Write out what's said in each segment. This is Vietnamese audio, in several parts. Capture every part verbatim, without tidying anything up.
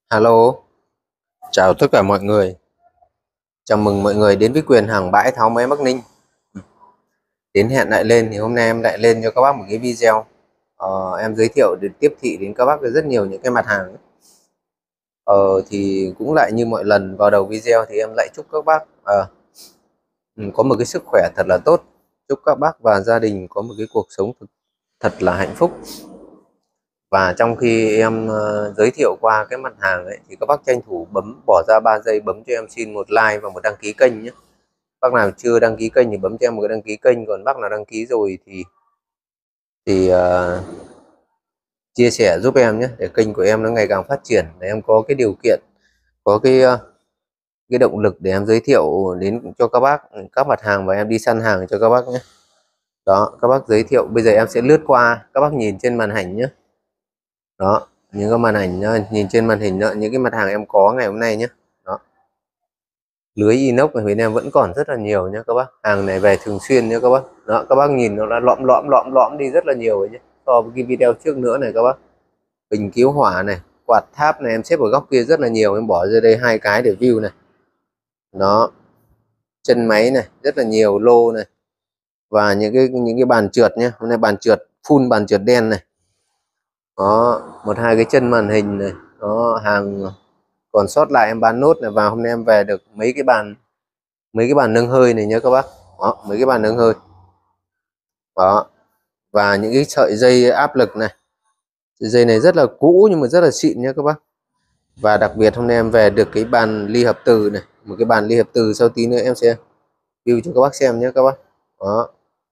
Alo, chào tất cả mọi người. Chào mừng mọi người đến với Quyền Hàng Bãi Tháo Máy Bắc Ninh. Đến hẹn lại lên thì hôm nay em lại lên cho các bác một cái video. Ờ, em giới thiệu để tiếp thị đến các bác rất nhiều những cái mặt hàng. Ờ, thì cũng lại như mọi lần vào đầu video thì em lại chúc các bác ờ, có một cái sức khỏe thật là tốt. Chúc các bác và gia đình có một cái cuộc sống thật, thật là hạnh phúc. Và trong khi em uh, giới thiệu qua cái mặt hàng ấy thì các bác tranh thủ bấm bỏ ra ba giây bấm cho em xin một like và một đăng ký kênh nhé. Bác nào chưa đăng ký kênh thì bấm cho em một cái đăng ký kênh, còn bác nào đăng ký rồi thì thì uh, chia sẻ giúp em nhé, để kênh của em nó ngày càng phát triển, để em có cái điều kiện, có cái uh, cái động lực để em giới thiệu đến cho các bác các mặt hàng và em đi săn hàng cho các bác nhé. Đó, các bác giới thiệu bây giờ em sẽ lướt qua, các bác nhìn trên màn hình nhé. Đó, những cái màn hình nhìn trên màn hình đó, những cái mặt hàng em có ngày hôm nay nhé. Đó, lưới inox ở bên em vẫn còn rất là nhiều nhé các bác, hàng này về thường xuyên nhé các bác. Đó, các bác nhìn nó đã lõm lõm lõm lõm đi rất là nhiều rồi nhé, so với cái video trước nữa này các bác. Bình cứu hỏa này, quạt tháp này em xếp ở góc kia rất là nhiều, em bỏ ra đây hai cái để view này. Đó, chân máy này rất là nhiều lô này, và những cái những cái bàn trượt nhé, hôm nay bàn trượt full, bàn trượt đen này. Đó, một hai cái chân màn hình này. Đó, hàng còn sót lại em bán nốt này, và hôm nay em về được mấy cái bàn mấy cái bàn nâng hơi này nhé các bác. Đó, mấy cái bàn nâng hơi. Đó, và những cái sợi dây áp lực này, sợi dây này rất là cũ nhưng mà rất là xịn nhé các bác. Và đặc biệt hôm nay em về được cái bàn ly hợp từ này, một cái bàn ly hợp từ, sau tí nữa em sẽ view cho các bác xem nhé các bác. Đó,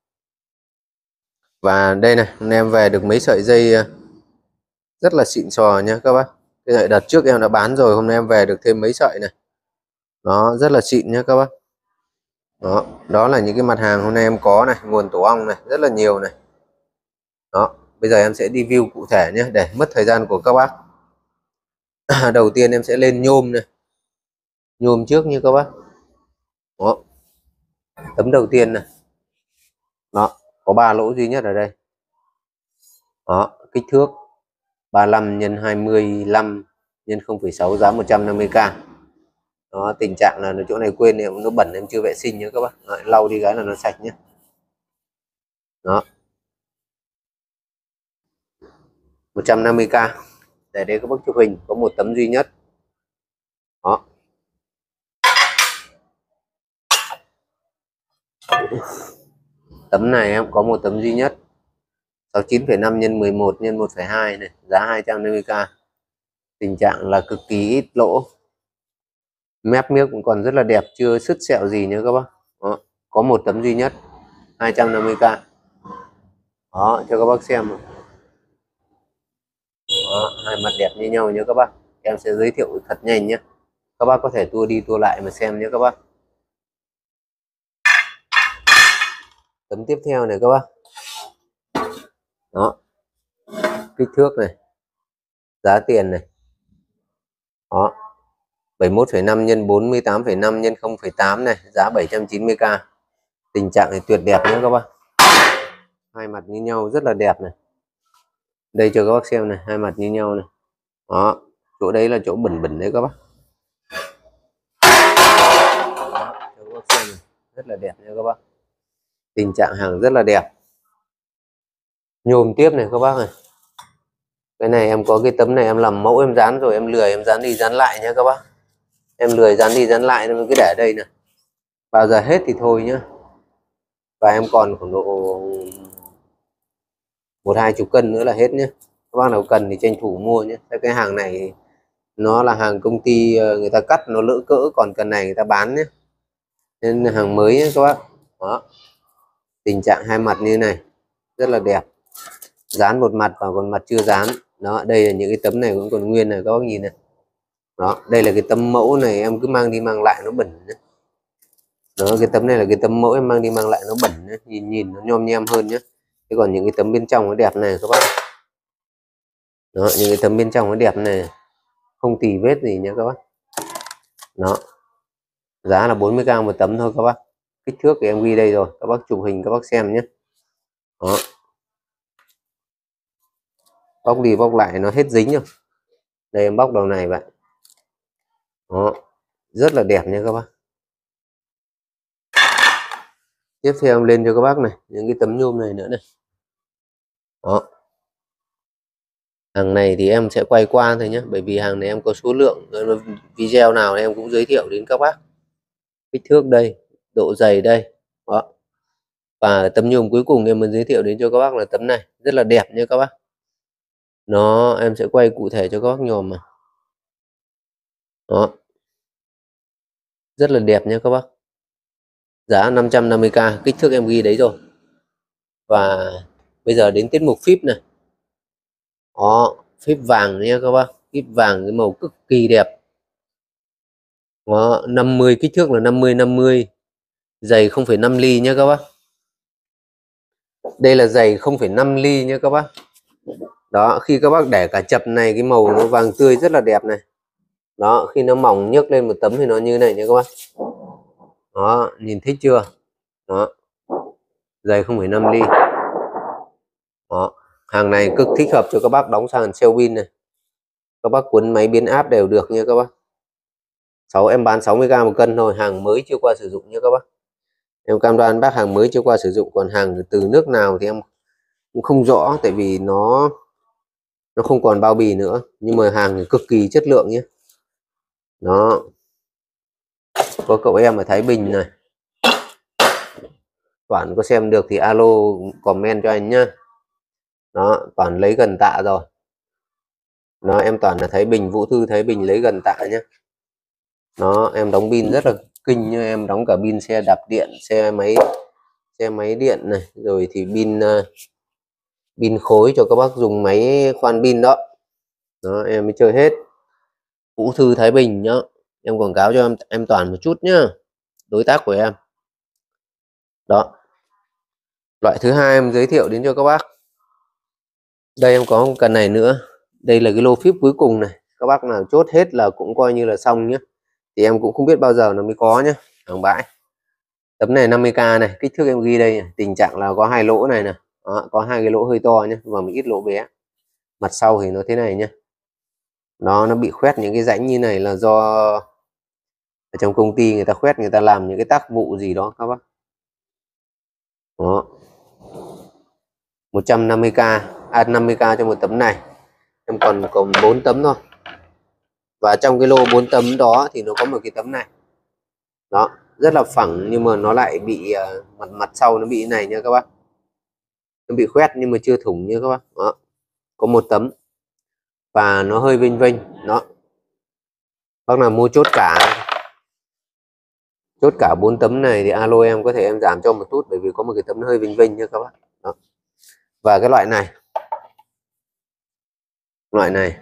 và đây này, hôm nay em về được mấy sợi dây rất là xịn sò nhé các bác. Cái này đợt trước em đã bán rồi, hôm nay em về được thêm mấy sợi này. Nó rất là xịn nhé các bác. Đó, đó là những cái mặt hàng hôm nay em có này, nguồn tổ ong này rất là nhiều này. Đó, bây giờ em sẽ đi view cụ thể nhé, để mất thời gian của các bác. Đầu tiên em sẽ lên nhôm này, nhôm trước như các bác. Đó, tấm đầu tiên này. Đó, có ba lỗ duy nhất ở đây. Đó, kích thước ba mươi lăm nhân hai mươi lăm nhân không phẩy sáu, giá một trăm năm mươi k. Đó, tình trạng là chỗ này quên em, nó bẩn em chưa vệ sinh nhé các bác. Đó, lau đi cái là nó sạch nhé. Đó, một trăm năm mươi k. Để đây các bác chụp hình, có một tấm duy nhất. Đó, tấm này em có một tấm duy nhất, sáu mươi chín phẩy năm nhân mười một nhân một phẩy hai này, giá hai trăm năm mươi k. Tình trạng là cực kỳ ít lỗ, mép miếc cũng còn rất là đẹp, chưa sứt sẹo gì nữa các bác. Đó, có một tấm duy nhất, hai trăm năm mươi k. Đó, cho các bác xem. Đó, hai mặt đẹp như nhau nhé các bác. Em sẽ giới thiệu thật nhanh nhé, các bác có thể tua đi tua lại mà xem nhé các bác. Tấm tiếp theo này các bác. Đó, kích thước này, giá tiền này. Đó, bảy mươi mốt phẩy năm nhân bốn mươi tám phẩy năm nhân không phẩy tám này, giá bảy trăm chín mươi k. Tình trạng này tuyệt đẹp nhé các bác, hai mặt như nhau rất là đẹp này. Đây cho các bác xem này, hai mặt như nhau này. Đó, chỗ đấy là chỗ bẩn bẩn đấy các bác. Đó, cho các bác xem này, rất là đẹp nha các bác. Tình trạng hàng rất là đẹp. Nhôm tiếp này các bác này. Cái này em có cái tấm này em làm mẫu em dán rồi, em lười em dán đi dán lại nhé các bác. Em lười dán đi dán lại nên cứ để đây này, bao giờ hết thì thôi nhá. Và em còn khoảng độ một hai chục cân nữa là hết nhé. Các bác nào cần thì tranh thủ mua nhé. Cái hàng này nó là hàng công ty người ta cắt nó lỡ cỡ, còn cần này người ta bán nhé, nên hàng mới nhé các bác. Đó, tình trạng hai mặt như này rất là đẹp, dán một mặt và còn mặt chưa dán. Đó, đây là những cái tấm này cũng còn nguyên này các bác nhìn này. Đó, đây là cái tấm mẫu này em cứ mang đi mang lại nó bẩn nhé. Đó, cái tấm này là cái tấm mẫu em mang đi mang lại nó bẩn nhé. Nhìn nhìn nó nhom nhem hơn nhé. Thế còn những cái tấm bên trong nó đẹp này các bác. Đó, những cái tấm bên trong nó đẹp này, không tì vết gì nhé các bác. Đó, giá là bốn mươi k một tấm thôi các bác. Kích thước thì em ghi đây rồi, các bác chụp hình các bác xem nhé. Đó, bóc đi bóc lại nó hết dính rồi. Đây em bóc đầu này vậy. Đó, rất là đẹp nha các bác. Tiếp theo em lên cho các bác này những cái tấm nhôm này nữa này. Đó, hàng này thì em sẽ quay qua thôi nhé, bởi vì hàng này em có số lượng, video nào em cũng giới thiệu đến các bác. Kích thước đây, độ dày đây. Đó, và tấm nhôm cuối cùng em muốn giới thiệu đến cho các bác là tấm này, rất là đẹp nha các bác. Nó em sẽ quay cụ thể cho các bác nhòm mà. Đó, rất là đẹp nha các bác. Giá năm trăm năm mươi k, kích thước em ghi đấy rồi. Và bây giờ đến tiết mục phíp này. Đó, phíp vàng nha các bác. Phíp vàng cái màu cực kỳ đẹp. Đó, năm mươi, kích thước là năm mươi năm mươi, dày không phẩy năm ly nha các bác. Đây là dày không phẩy năm ly nha các bác. Đó, khi các bác để cả chập này cái màu nó vàng tươi rất là đẹp này. Đó, khi nó mỏng nhấc lên một tấm thì nó như này nha các bác. Đó, nhìn thích chưa? Đó, dày không phẩy năm ly. Đó, hàng này cực thích hợp cho các bác đóng sàn treo pin này. Các bác cuốn máy biến áp đều được nha các bác. sáu em bán sáu mươi k một cân thôi, hàng mới chưa qua sử dụng nha các bác. Em cam đoan bác hàng mới chưa qua sử dụng, còn hàng từ nước nào thì em cũng không rõ, tại vì nó nó không còn bao bì nữa, nhưng mà hàng thì cực kỳ chất lượng nhé. Đó, có cậu em ở Thái Bình này, Toản có xem được thì alo comment cho anh nhá. Đó, Toản lấy gần tạ rồi. Đó, em Toản là Thái Bình, Vũ Thư Thái Bình lấy gần tạ nhé. Đó, em đóng pin rất là kinh như em đóng cả pin xe đạp điện, xe máy xe máy điện này, rồi thì pin uh, pin khối cho các bác dùng máy khoan pin đó. Đó, em mới chơi hết. Vũ Thư Thái Bình nhá, em quảng cáo cho em em Toàn một chút nhá, đối tác của em. Đó, loại thứ hai em giới thiệu đến cho các bác. Đây em có một cần này nữa, đây là cái lô phíp cuối cùng này, các bác nào chốt hết là cũng coi như là xong nhé. Thì em cũng không biết bao giờ nó mới có nhé, hàng bãi. Tấm này năm mươi k này, kích thước em ghi đây này. Tình trạng là có hai lỗ này nè. Đó, có hai cái lỗ hơi to nhé và một ít lỗ bé. Mặt sau thì nó thế này nhé. Nó nó bị khoét những cái rãnh như này là do ở trong công ty người ta khoét, người ta làm những cái tác vụ gì đó các bác. Đó, một trăm năm mươi k, à năm mươi k cho một tấm này. Em còn còn bốn tấm thôi. Và trong cái lô bốn tấm đó thì nó có một cái tấm này. Đó, rất là phẳng nhưng mà nó lại bị uh, mặt mặt sau nó bị thế này nha các bác. Nó bị khoét nhưng mà chưa thủng nha các bác. Đó, có một tấm và nó hơi vênh vênh. Đó, bác nào mua chốt cả chốt cả bốn tấm này thì alo em, có thể em giảm cho một chút, bởi vì có một cái tấm nó hơi vênh vênh nha các bác. Đó, và cái loại này loại này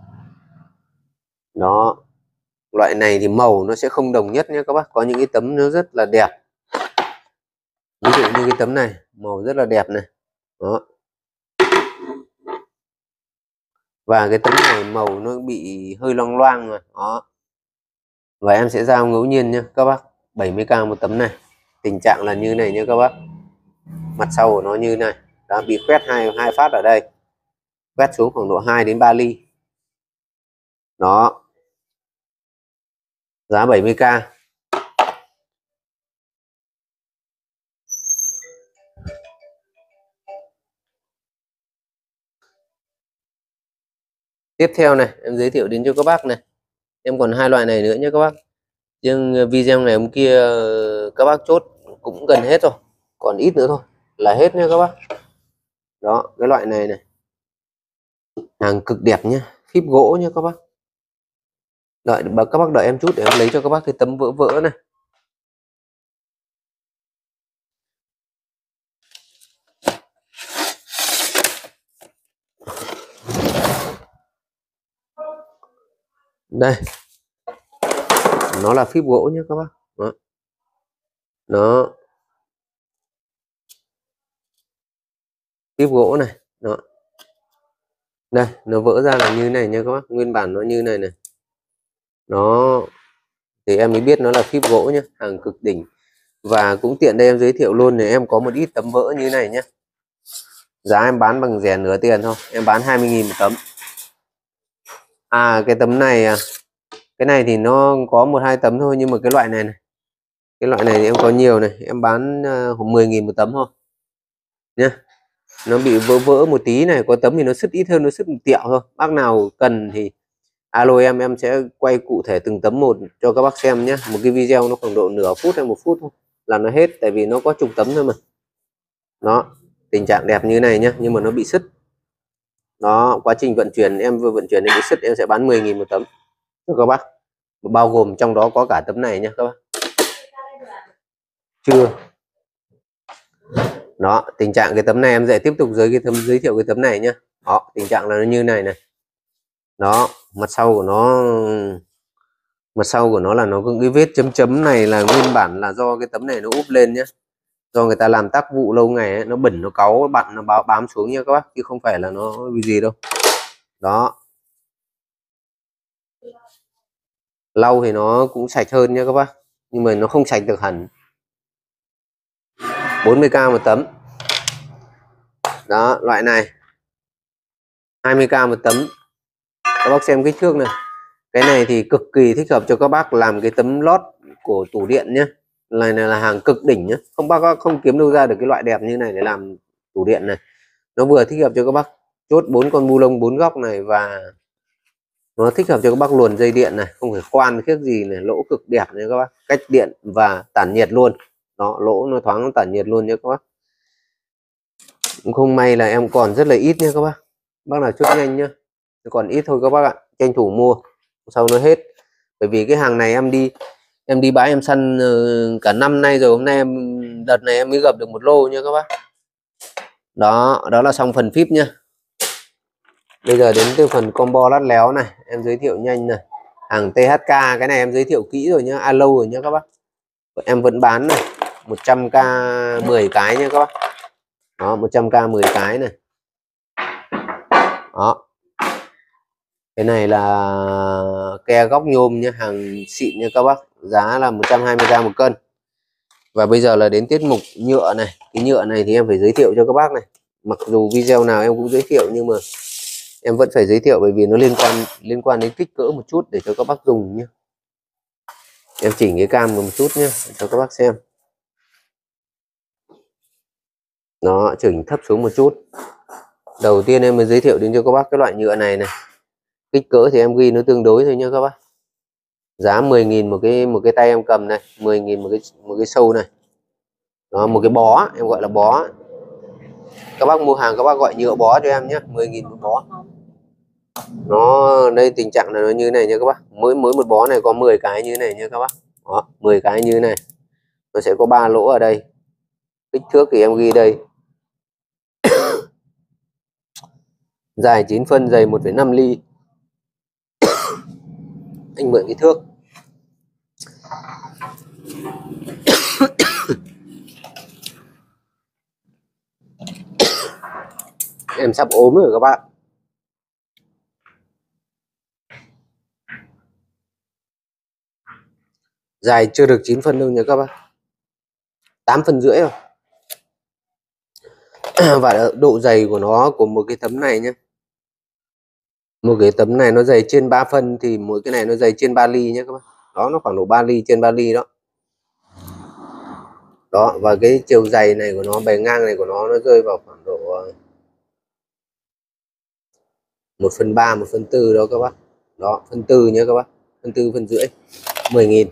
đó, loại này thì màu nó sẽ không đồng nhất nhé các bác. Có những cái tấm nó rất là đẹp, ví dụ như cái tấm này màu rất là đẹp này. Đó, và cái tấm này màu nó bị hơi loang loang rồi. Đó, và em sẽ giao ngẫu nhiên nha các bác, bảy mươi k một tấm này. Tình trạng là như này nha các bác, mặt sau của nó như này, đã bị khoét hai hai phát ở đây, khoét xuống khoảng độ hai đến ba ly. Đó, giá bảy mươi k. Tiếp theo này em giới thiệu đến cho các bác này, em còn hai loại này nữa nhé các bác. Nhưng video này hôm kia các bác chốt cũng gần hết rồi, còn ít nữa thôi là hết nha các bác. Đó, cái loại này này, hàng cực đẹp nhé, phíp gỗ nhé các bác. Đợi các bác đợi em chút để em lấy cho các bác cái tấm vỡ vỡ này. Đây, nó là phíp gỗ nhé các bác. Đó, nó phíp gỗ này. Đó, đây nó vỡ ra là như này nha các bác, nguyên bản nó như này này. Đó, thì em mới biết nó là phíp gỗ nhé, hàng cực đỉnh. Và cũng tiện đây em giới thiệu luôn này, em có một ít tấm vỡ như này nhé. Giá em bán bằng rẻ nửa tiền thôi, em bán hai mươi nghìn một tấm. À cái tấm này Cái này thì nó có một hai tấm thôi, nhưng mà cái loại này này, cái loại này thì em có nhiều này, em bán uh, mười nghìn một tấm thôi nhá. Nó bị vỡ vỡ một tí này, có tấm thì nó sứt ít hơn, nó sứt một tẹo thôi. Bác nào cần thì alo em em sẽ quay cụ thể từng tấm một cho các bác xem nhé. Một cái video nó khoảng độ nửa phút hay một phút thôi là nó hết, tại vì nó có chục tấm thôi mà. Đó, tình trạng đẹp như này nhá, nhưng mà nó bị sứt. Đó, quá trình vận chuyển em vừa vận chuyển đến bị sứt, em sẽ bán mười nghìn một tấm cho các bác, bao gồm trong đó có cả tấm này nhé các bác. Chưa. Đó, tình trạng cái tấm này em sẽ tiếp tục giới cái tấm giới thiệu cái tấm này nhá. Đó, tình trạng là nó như này này. Đó, mặt sau của nó mặt sau của nó là nó có cái vết chấm chấm này, là nguyên bản là do cái tấm này nó úp lên nhá, do người ta làm tác vụ lâu ngày ấy, nó bẩn nó cáu bạn nó báo bám xuống nha các bác, chứ không phải là nó vì gì đâu. Đó, lau thì nó cũng sạch hơn nha các bác, nhưng mà nó không sạch được hẳn. bốn mươi k một tấm. Đó, loại này hai mươi k một tấm. Các bác xem kích thước này. Cái này thì cực kỳ thích hợp cho các bác làm cái tấm lót của tủ điện nhé. Này, này là hàng cực đỉnh nhé, không bác không kiếm đâu ra được cái loại đẹp như này để làm tủ điện này. Nó vừa thích hợp cho các bác chốt bốn con bu lông bốn góc này, và nó thích hợp cho các bác luồn dây điện này, không phải khoan khiếc gì này, lỗ cực đẹp nha các bác, cách điện và tản nhiệt luôn. Đó, lỗ nó thoáng, nó tản nhiệt luôn nha các bác. Cũng không may là em còn rất là ít nha các bác, bác nào chốt nhanh nhá, còn ít thôi các bác ạ, tranh thủ mua sau nó hết. Bởi vì cái hàng này em đi em đi bãi em săn cả năm nay rồi, hôm nay em đợt này em mới gặp được một lô nha các bác. Đó, đó là xong phần phíp nhá. Bây giờ đến từ phần combo lát léo này, em giới thiệu nhanh này. Hàng tê hát ca, cái này em giới thiệu kỹ rồi nhá, a lâu rồi nhá các bác. Em vẫn bán này, một trăm k mười cái nha các bác. Đó, một trăm k mười cái này. Đó. Cái này là ke góc nhôm nhá, hàng xịn nha các bác, giá là một trăm hai mươi k một cân. Và bây giờ là đến tiết mục nhựa này. Cái nhựa này thì em phải giới thiệu cho các bác này. Mặc dù video nào em cũng giới thiệu, nhưng mà em vẫn phải giới thiệu bởi vì nó liên quan liên quan đến kích cỡ một chút để cho các bác dùng nhé. Em chỉnh cái cam một chút nhé cho các bác xem. Nó chỉnh thấp xuống một chút. Đầu tiên em mới giới thiệu đến cho các bác cái loại nhựa này này. Kích cỡ thì em ghi nó tương đối thôi nhá các bác. Giá mười nghìn một cái một cái tay em cầm này, mười nghìn một cái một cái sâu này. Đó, một cái bó, em gọi là bó. Các bác mua hàng các bác gọi nhựa bó cho em nhé, mười nghìn một bó. Nó đây tình trạng là nó như này nha các bác. Mỗi mỗi một bó này có mười cái như này nha các bác. Đó, mười cái như này. Nó sẽ có ba lỗ ở đây. Kích thước thì em ghi đây. Dài chín phân, dày một phẩy năm ly. Anh mượn cái thước. Em sắp ốm rồi các bạn. Dài chưa được chín phân đâu nha các bác. tám phân rưỡi rồi. Và độ dày của nó của một cái tấm này nhé. Một cái tấm này nó dày trên ba phân thì mỗi cái này nó dày trên ba ly nhé các bác. Đó, nó khoảng độ ba ly, trên ba ly đó. Đó, và cái chiều dày này của nó, bề ngang này của nó nó rơi vào khoảng độ một phần ba, một phần tư đó các bác. Đó, phân tư nhé các bác. Phân tư, phân rưỡi, mười nghìn.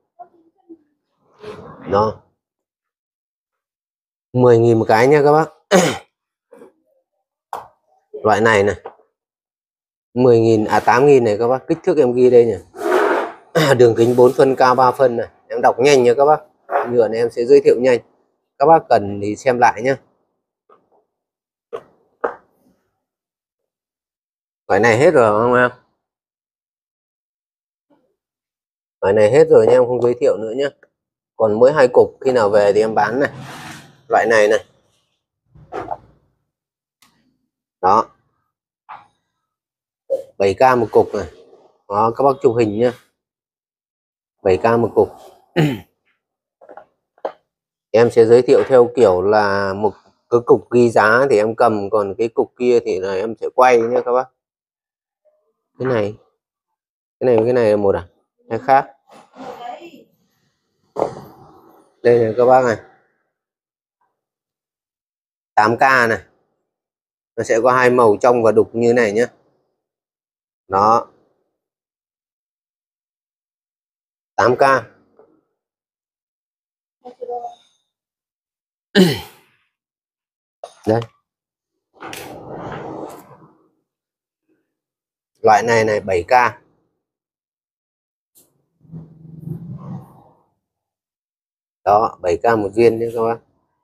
Đó, mười nghìn một cái nha các bác. Loại này này mười nghìn, à tám nghìn này các bác. Kích thước em ghi đây nhỉ. Đường kính bốn phân, cao ba phân này. Em đọc nhanh nha các bác. Nhựa này em sẽ giới thiệu nhanh. Các bác cần thì xem lại nhé. Loại này hết rồi không em? Loại này hết rồi nha, em không giới thiệu nữa nhé. Còn mỗi hai cục, khi nào về thì em bán này. Loại này này. Đó, bảy k một cục này. Đó, các bác chụp hình nhá. bảy k một cục. Em sẽ giới thiệu theo kiểu là một cái cục ghi giá thì em cầm, còn cái cục kia thì là em sẽ quay nhé các bác. Cái này cái này cái này là một à? hay khác. Đây này các bác này, tám K này, nó sẽ có hai màu trong và đục như này nhé. Đó, tám K. Đây, loại này này bảy K. Đó, bảy K một viên nhé các bác.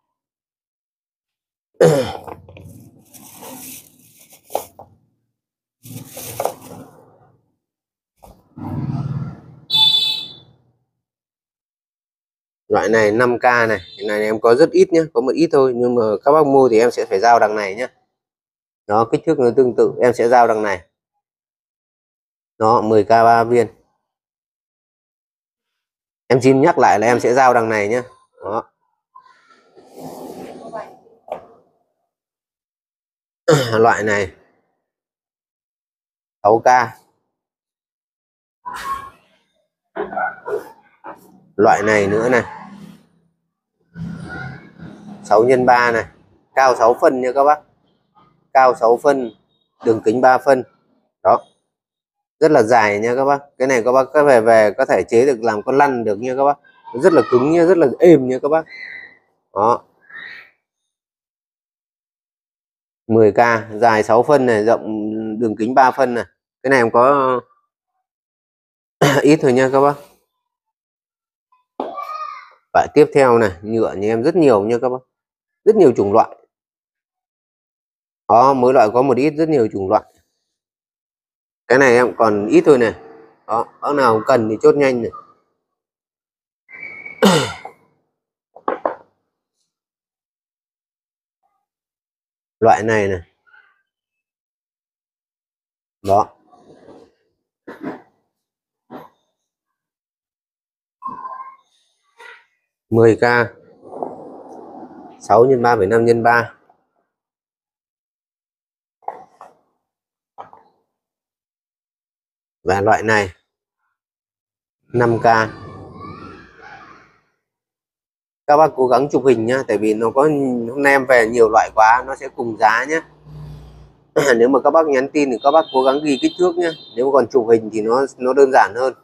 Loại này năm K này, cái này em có rất ít nhé, có một ít thôi, nhưng mà các bác mua thì em sẽ phải giao đằng này nhé. Đó, kích thước nó tương tự, em sẽ giao đằng này. Đó, mười K ba viên. Em xin nhắc lại là em sẽ giao đằng này nhé. Đó. Loại này sáu K. Loại này nữa này, sáu nhân ba này, cao sáu phân nha các bác. Cao sáu phân, đường kính ba phân. Đó, rất là dài nha các bác. Cái này các bác có về về có thể chế được làm con lăn được nha các bác. Rất là cứng nha, rất là êm nha các bác. Đó, mười K, dài sáu phân này, rộng đường kính ba phân này. Cái này em có ít thôi nha các bác. Và tiếp theo này, nhựa như em rất nhiều nha các bác, rất nhiều chủng loại. Đó, mỗi loại có một ít, rất nhiều chủng loại. Cái này em còn ít thôi này. Đó, bác nào cần thì chốt nhanh này. Loại này này. Đó, mười K, sáu nhân ba phẩy năm nhân ba. Và loại này năm K. Các bác cố gắng chụp hình nhá, tại vì nó có hôm nay em về nhiều loại quá, nó sẽ cùng giá nhé. Nếu mà các bác nhắn tin thì các bác cố gắng ghi kích thước nhé, nếu mà còn chụp hình thì nó nó đơn giản hơn.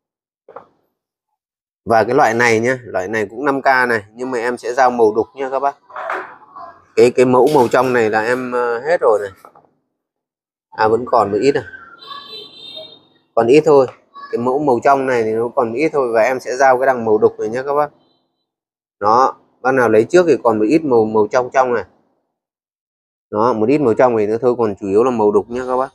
Và cái loại này nhá, loại này cũng năm K này, nhưng mà em sẽ giao màu đục nha các bác. Cái cái mẫu màu trong này là em hết rồi này. À, vẫn còn một ít à, còn ít thôi. Cái mẫu màu trong này thì nó còn ít thôi, và em sẽ giao cái đằng màu đục này nhé các bác. Đó, bác nào lấy trước thì còn một ít màu màu trong trong này. Đó, một ít màu trong này nữa thôi, còn chủ yếu là màu đục nhé các bác.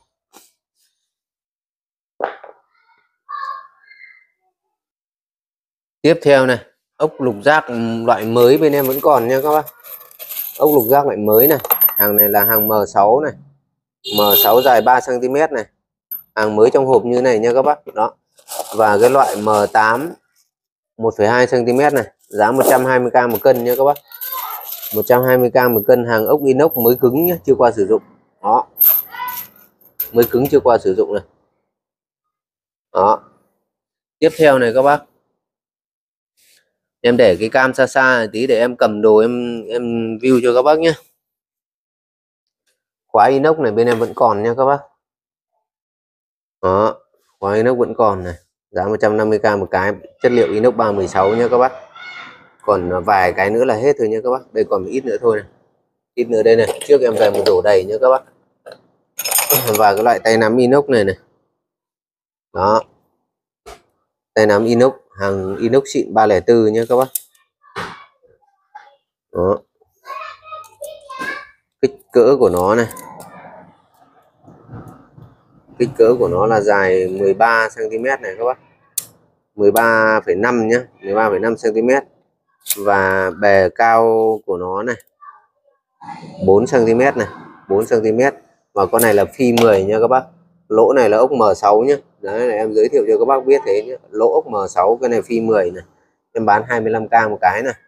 Tiếp theo này, ốc lục giác loại mới bên em vẫn còn nha các bác. Ốc lục giác loại mới này, hàng này là hàng M sáu này, M sáu dài ba xăng ti mét này, hàng mới trong hộp như này nha các bác. Đó, và cái loại M tám một phẩy hai xăng ti mét này, giá một trăm hai mươi K một cân nha các bác. Một trăm hai mươi K một cân, hàng ốc inox mới cứng nhé, chưa qua sử dụng. Đó, mới cứng chưa qua sử dụng này. Đó, tiếp theo này các bác, em để cái cam xa xa tí để em cầm đồ em em view cho các bác nhé. Khóa inox này bên em vẫn còn nha các bác. Đó, khóa inox vẫn còn này, giá một trăm năm mươi K một cái, chất liệu inox ba mười sáu nha các bác. Còn vài cái nữa là hết thôi nha các bác. Đây còn một ít nữa thôi này, ít nữa đây này, trước em về một đổ đầy nha các bác. Và cái loại tay nắm inox này này. Đó, tay nắm inox, hàng inox xịn ba không bốn nha các bác. Đó, kích cỡ của nó này, kích cỡ của nó là dài mười ba xăng ti mét này các bác, mười ba phẩy năm nhá, mười ba phẩy năm xăng ti mét. Và bề cao của nó này bốn xăng ti mét này, bốn xăng ti mét. Và con này là phi mười nha các bác. Lỗ này là ốc M sáu nhé. Đấy là em giới thiệu cho các bác biết thế nhé. Lỗ ốc M sáu, cái này phi mười này. Em bán hai mươi lăm K một cái này.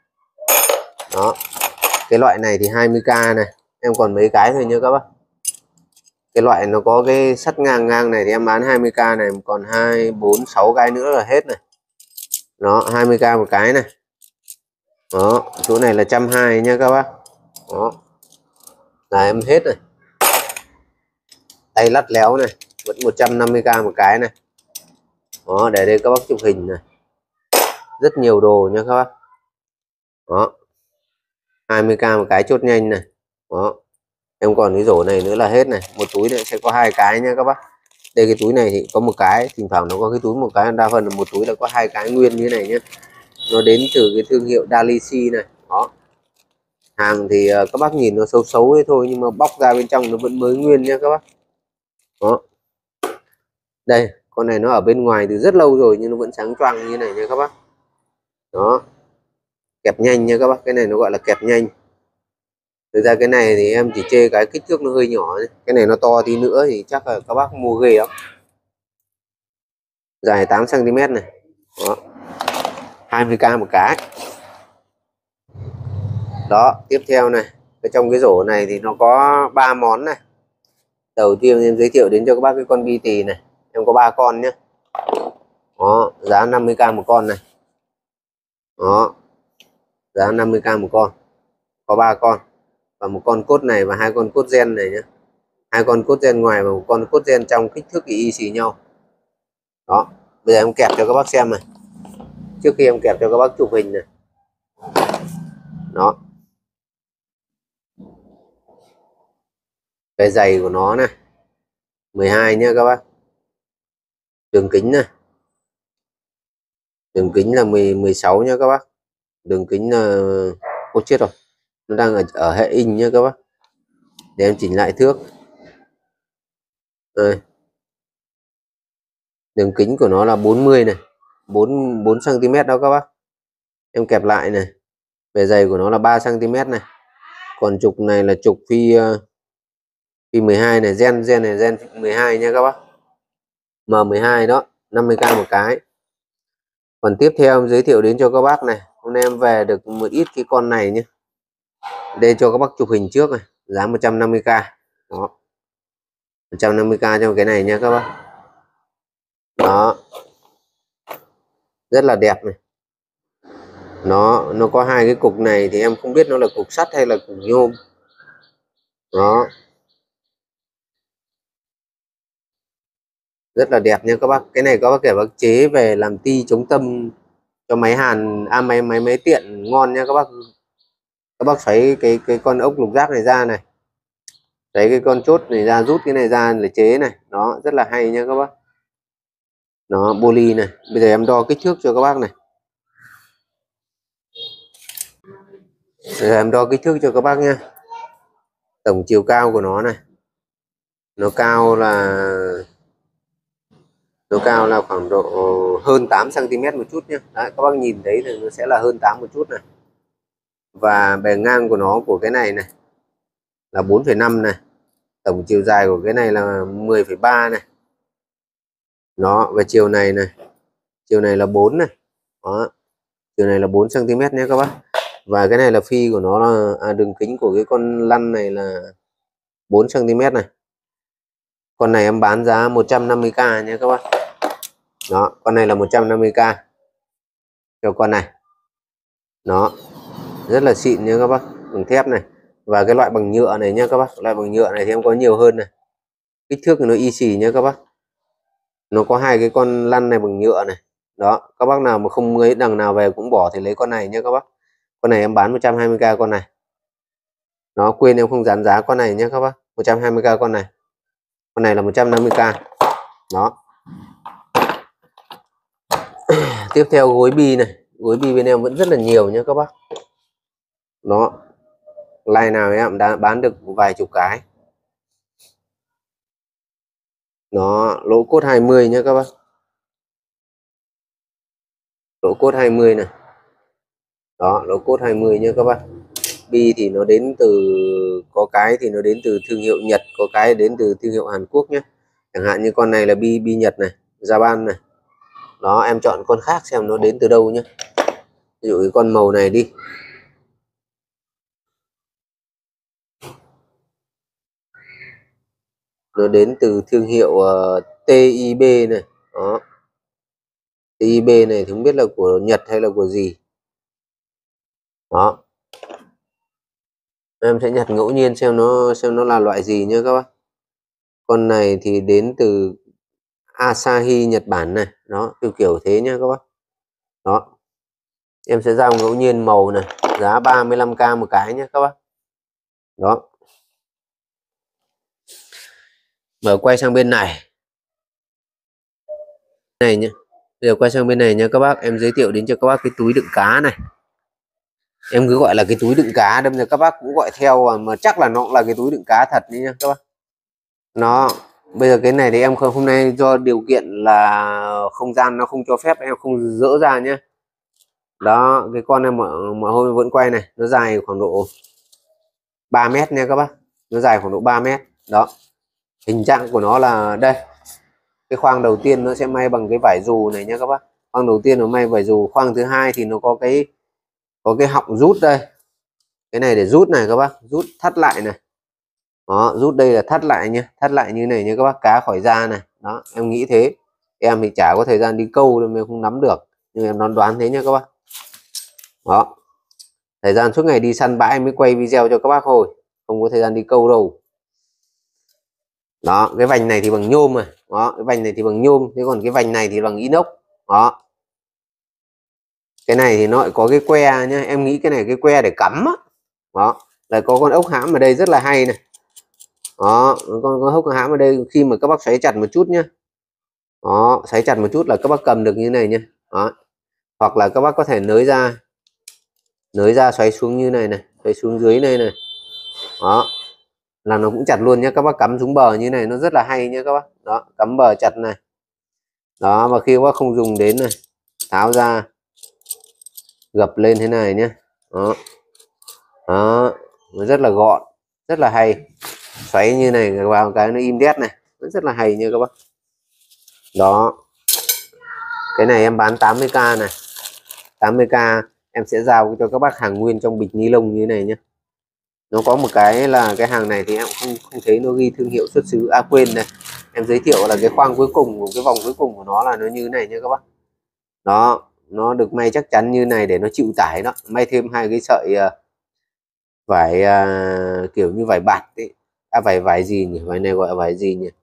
Đó, cái loại này thì hai mươi K này, em còn mấy cái thôi nha các bác. Cái loại nó có cái sắt ngang ngang này thì em bán hai mươi k này, còn hai bốn sáu cái nữa là hết này. Nó hai mươi k một cái này. Đó, chỗ này là một trăm hai mươi nha các bác. Đó. Là em hết rồi. Tay lắt léo này, vẫn một trăm năm mươi k một cái này. Đó, để đây các bác chụp hình này. Rất nhiều đồ nha các bác. Đó. hai mươi k một cái chốt nhanh này. Đó. Em còn cái rổ này nữa là hết này. Một túi này sẽ có hai cái nha các bác. Đây cái túi này thì có một cái, thỉnh thoảng nó có cái túi một cái, đa phần là một túi là có hai cái nguyên như này nhé. Nó đến từ cái thương hiệu Dalisi này. Đó. Hàng thì các bác nhìn nó xấu xấu ấy thôi, nhưng mà bóc ra bên trong nó vẫn mới nguyên nha các bác. Đó. Đây, con này nó ở bên ngoài từ rất lâu rồi nhưng nó vẫn sáng choang như này nha các bác. Đó. Kẹp nhanh nha các bác, cái này nó gọi là kẹp nhanh. Thực ra cái này thì em chỉ chê cái kích thước nó hơi nhỏ ấy. Cái này nó to tí nữa thì chắc là các bác mua ghê lắm. Dài tám xăng ti mét này. Đó. hai mươi k một cái. Đó, tiếp theo này, cái trong cái rổ này thì nó có ba món này. Đầu tiên em giới thiệu đến cho các bác cái con bi tì này. Em có ba con nhé. Đó, giá năm mươi k một con này. Đó. Giá năm mươi k một con. Có ba con. Và một con cốt này và hai con cốt gen này nhé. Hai con cốt gen ngoài và một con cốt gen trong, kích thước thì y xì nhau. Đó, bây giờ em kẹp cho các bác xem này. Trước khi em kẹp cho các bác chụp hình này. Đó. Cái dày của nó này mười hai nhá các bác. Đường kính này. Đường kính là mười, mười sáu nhá các bác. Đường kính là... Ôi chết rồi. Nó đang ở, ở hệ inch nhá các bác. Để em chỉnh lại thước. Đây. Đường kính của nó là bốn mươi này. bốn, bốn xăng ti mét đó các bác. Em kẹp lại này. Bề dày của nó là ba xăng ti mét này. Còn trục này là trục phi phi mười hai này, gen gen này gen mười hai nha các bác. M mười hai đó, năm mươi k một cái. Còn tiếp theo em giới thiệu đến cho các bác này, hôm nay em về được một ít cái con này nhé. Đây cho các bác chụp hình trước này, giá một trăm năm mươi k. Đó. một trăm năm mươi k trong cái này nha các bác. Đó. Rất là đẹp này. Nó nó có hai cái cục này thì em không biết nó là cục sắt hay là cục nhôm. Đó. Rất là đẹp nha các bác. Cái này các bác kể bác chế về làm ti chống tâm cho máy hàn, à máy máy máy tiện ngon nha các bác. Các bác xoáy cái cái con ốc lục giác này ra này, đấy cái con chốt này ra, rút cái này ra để chế này, nó rất là hay nha các bác. Nó poly này. Bây giờ em đo kích thước cho các bác này. Bây giờ em đo kích thước cho các bác nha. Tổng chiều cao của nó này, nó cao là nó cao là khoảng độ hơn tám xăng ti mét một chút nhé. Đấy, các bác nhìn thấy thì nó sẽ là hơn tám một chút này. Và bề ngang của nó, của cái này này là bốn phẩy năm này. Tổng chiều dài của cái này là mười phẩy ba này. Nó về chiều này này, chiều này là bốn này. Đó. Chiều này là bốn xăng ti mét nhé các bác. Và cái này là phi của nó là à, đường kính của cái con lăn này là bốn xăng ti mét này. Con này em bán giá một trăm năm mươi k nha các bác. Đó, con này là một trăm năm mươi k cho con này. Nó rất là xịn nha các bác, bằng thép này. Và cái loại bằng nhựa này nha các bác. Loại bằng nhựa này thì em có nhiều hơn này. Kích thước của nó y xì nha các bác. Nó có hai cái con lăn này bằng nhựa này. Đó, các bác nào mà không ấy đằng nào về cũng bỏ thì lấy con này nha các bác. Con này em bán một trăm hai mươi k con này. Nó quên em không dán giá con này nhé các bác. một trăm hai mươi k con này. Con này là một trăm năm mươi k. Đó. Tiếp theo gối bi này. Gối bi bên em vẫn rất là nhiều nhé các bác. Nó line nào em đã bán được vài chục cái. Nó lỗ cốt hai mươi nhé các bác. Lỗ cốt hai mươi này. Đó, lỗ cốt hai mươi nhé các bác. Bi thì nó đến từ, có cái thì nó đến từ thương hiệu Nhật, có cái đến từ thương hiệu Hàn Quốc nhé. Chẳng hạn như con này là bi bi Nhật này, Japan này. Đó, em chọn con khác xem nó đến từ đâu nhé. Ví dụ cái con màu này đi. nó đến từ thương hiệu uh, tê i bê này. Đó, tê i bê này thì không biết là của Nhật hay là của gì. Đó, em sẽ nhặt ngẫu nhiên xem nó xem nó là loại gì nhé các bác. Con này thì đến từ Asahi Nhật Bản này. Đó, kiểu kiểu thế nhá các bác. Đó, em sẽ giao ngẫu nhiên màu này, giá ba mươi lăm k một cái nhé các bác. Đó, mở quay sang bên này này nhé. Bây giờ quay sang bên này nha các bác, em giới thiệu đến cho các bác cái túi đựng cá này. Em cứ gọi là cái túi đựng cá, đâm ra các bác cũng gọi theo mà chắc là nó cũng là cái túi đựng cá thật đấy nha các bác. Nó bây giờ cái này thì em không, hôm nay do điều kiện là không gian nó không cho phép em không dỡ ra nhé. Đó, cái con em mọi, mọi hôm vẫn quay này, nó dài khoảng độ ba mét nha các bác, nó dài khoảng độ ba mét. Đó, hình dạng của nó là đây, cái khoang đầu tiên nó sẽ may bằng cái vải dù này nha các bác. Khoang đầu tiên nó may vải dù, khoang thứ hai thì nó có cái có cái họng rút đây, cái này để rút này các bác, rút thắt lại này. Đó, rút đây là thắt lại nhé, thắt lại như này nha các bác, cá khỏi da này. Đó, em nghĩ thế, em thì chả có thời gian đi câu nên em không nắm được, nhưng em đoán đoán thế nha các bác. Đó, thời gian suốt ngày đi săn bãi mới quay video cho các bác thôi, không có thời gian đi câu đâu. Đó, cái vành này thì bằng nhôm mà. Đó, cái vành này thì bằng nhôm, thế còn cái vành này thì bằng inox. Đó, cái này thì nó lại có cái que nhá, em nghĩ cái này cái que để cắm á. Đó, là có con ốc hãm ở đây rất là hay này. Đó, con con ốc hãm ở đây, khi mà các bác xoáy chặt một chút nhá. Đó, xoáy chặt một chút là các bác cầm được như này nhá. Đó, hoặc là các bác có thể nới ra, nới ra xoáy xuống như này này, xoáy xuống dưới này này. Đó, là nó cũng chặt luôn nhé, các bác cắm xuống bờ như này nó rất là hay nhé các bác. Đó, cắm bờ chặt này. Đó, và khi các bác không dùng đến này, tháo ra, gập lên thế này nhé. Đó, đó, nó rất là gọn, rất là hay. Xoáy như này vào cái nó im đét này, nó rất là hay nha các bác. Đó, cái này em bán tám mươi k này, tám mươi k em sẽ giao cho các bác hàng nguyên trong bịch ni lông như thế này nhé. Nó có một cái là cái hàng này thì em không không thấy nó ghi thương hiệu xuất xứ, à quên này, em giới thiệu là cái khoang cuối cùng của cái vòng cuối cùng của nó là nó như thế này nha các bác. Đó, nó được may chắc chắn như này để nó chịu tải. Đó, may thêm hai cái sợi vải uh, kiểu như vải bạt ấy. À, vải vải gì nhỉ, vải này gọi là vải gì nhỉ,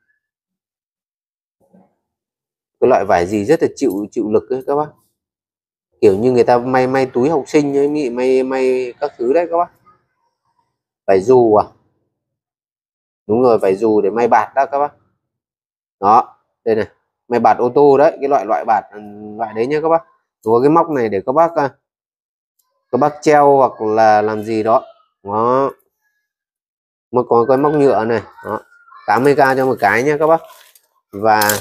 cái loại vải gì rất là chịu chịu lực ấy các bác, kiểu như người ta may may túi học sinh ấy, may may may các thứ đấy các bác. Vải dù à, đúng rồi, vải dù để may bạt đó các bác. Đó, đây này, may bạt ô tô đấy, cái loại loại bạt loại đấy nhá các bác. Có cái móc này để các bác các bác treo hoặc là làm gì đó. Đó, một có cái móc nhựa này. Đó, tám mươi k cho một cái nhé các bác. Và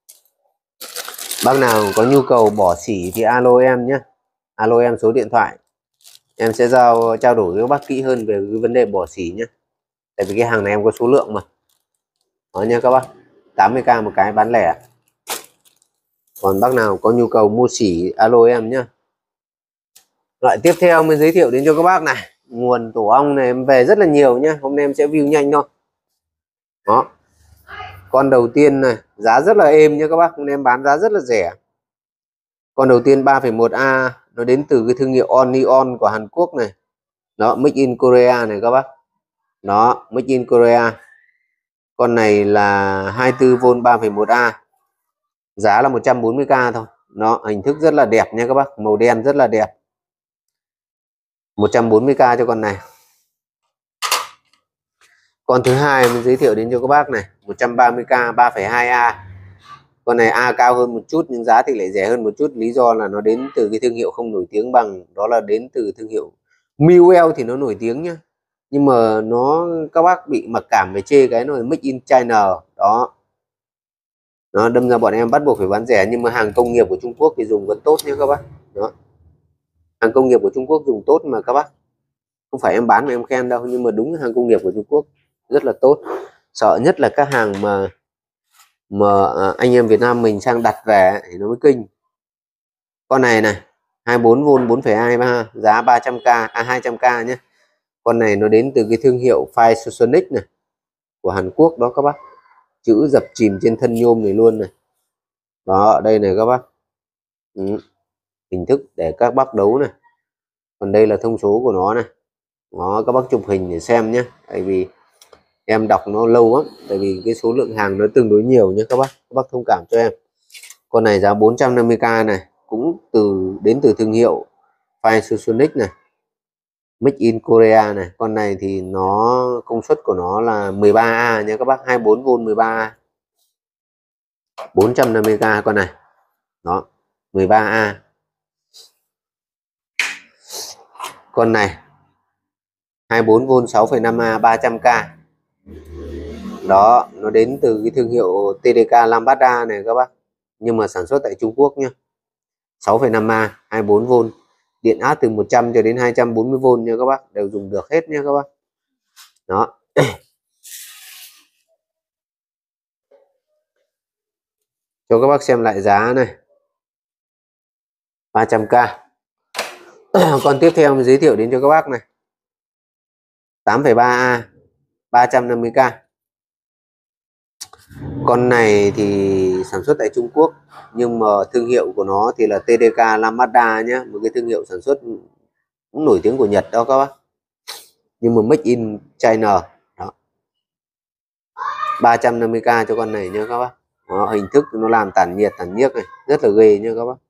bác nào có nhu cầu bỏ xỉ thì alo em nhé, alo em số điện thoại, em sẽ giao trao đổi với các bác kỹ hơn về cái vấn đề bỏ xỉ nhé, tại vì cái hàng này em có số lượng mà. Đó nha các bác, tám mươi k một cái bán lẻ. Còn bác nào có nhu cầu mua xỉ alo em nhé. Loại tiếp theo mới giới thiệu đến cho các bác này, nguồn tổ ong này em về rất là nhiều nhé, hôm nay em sẽ view nhanh thôi. Đó, con đầu tiên này giá rất là êm nha các bác, hôm nay em bán giá rất là rẻ. Con đầu tiên ba phẩy một A, nó đến từ cái thương hiệu Onion của Hàn Quốc này. Đó, Made in Korea này các bác. Đó, Made in Korea. Con này là hai mươi tư vôn ba phẩy một A, giá là một trăm bốn mươi k thôi. Nó hình thức rất là đẹp nha các bác, màu đen rất là đẹp, một trăm bốn mươi k cho con này. Con thứ hai mình giới thiệu đến cho các bác này, một trăm ba mươi k ba phẩy hai A. Con này A cao hơn một chút nhưng giá thì lại rẻ hơn một chút, lý do là nó đến từ cái thương hiệu không nổi tiếng bằng, đó là đến từ thương hiệu Miuel thì nó nổi tiếng nhá, nhưng mà nó các bác bị mặc cảm về chê cái nó là Made in China. Đó, nó đâm ra bọn em bắt buộc phải bán rẻ, nhưng mà hàng công nghiệp của Trung Quốc thì dùng vẫn tốt nhé các bác. Đó, hàng công nghiệp của Trung Quốc dùng tốt mà các bác, không phải em bán mà em khen đâu, nhưng mà đúng hàng công nghiệp của Trung Quốc rất là tốt. Sợ nhất là các hàng mà mà anh em Việt Nam mình sang đặt về thì nó mới kinh. Con này này hai mươi bốn vôn bốn phẩy hai ba, giá ba trăm k, à hai trăm k nhé. Con này nó đến từ cái thương hiệu Fire Sonic này, của Hàn Quốc đó các bác, chữ dập chìm trên thân nhôm này luôn này. Đó, ở đây này các bác. Ừ. Hình thức để các bác đấu này. Còn đây là thông số của nó này. Đó, các bác chụp hình để xem nhé. Tại vì em đọc nó lâu lắm, tại vì cái số lượng hàng nó tương đối nhiều nhé các bác. Các bác thông cảm cho em. Con này giá bốn trăm năm mươi k này, cũng từ đến từ thương hiệu Finasonic này, Made in Korea này. Con này thì nó công suất của nó là mười ba A nha các bác, hai mươi bốn vôn mười ba A, bốn trăm năm mươi k con này. Đó, mười ba A. Con này hai mươi bốn vôn sáu phẩy năm A, ba trăm k. Đó, nó đến từ cái thương hiệu tê đê ca Lambada này các bác, nhưng mà sản xuất tại Trung Quốc nhá. sáu phẩy năm A, hai mươi bốn vôn, điện áp từ một trăm cho đến hai trăm bốn mươi vôn nha các bác, đều dùng được hết nha các bác. Đó. Cho các bác xem lại giá này. ba trăm k. Con tiếp theo mình giới thiệu đến cho các bác này. tám phẩy ba A, ba trăm năm mươi k. Con này thì sản xuất tại Trung Quốc, nhưng mà thương hiệu của nó thì là tê đê ca Lambada nhé, một cái thương hiệu sản xuất cũng nổi tiếng của Nhật đó các bác, nhưng mà Made in China. Đó, ba trăm năm mươi k cho con này nha các bác. Đó, hình thức nó làm tản nhiệt tản nhiếc này, rất là ghê nha các bác.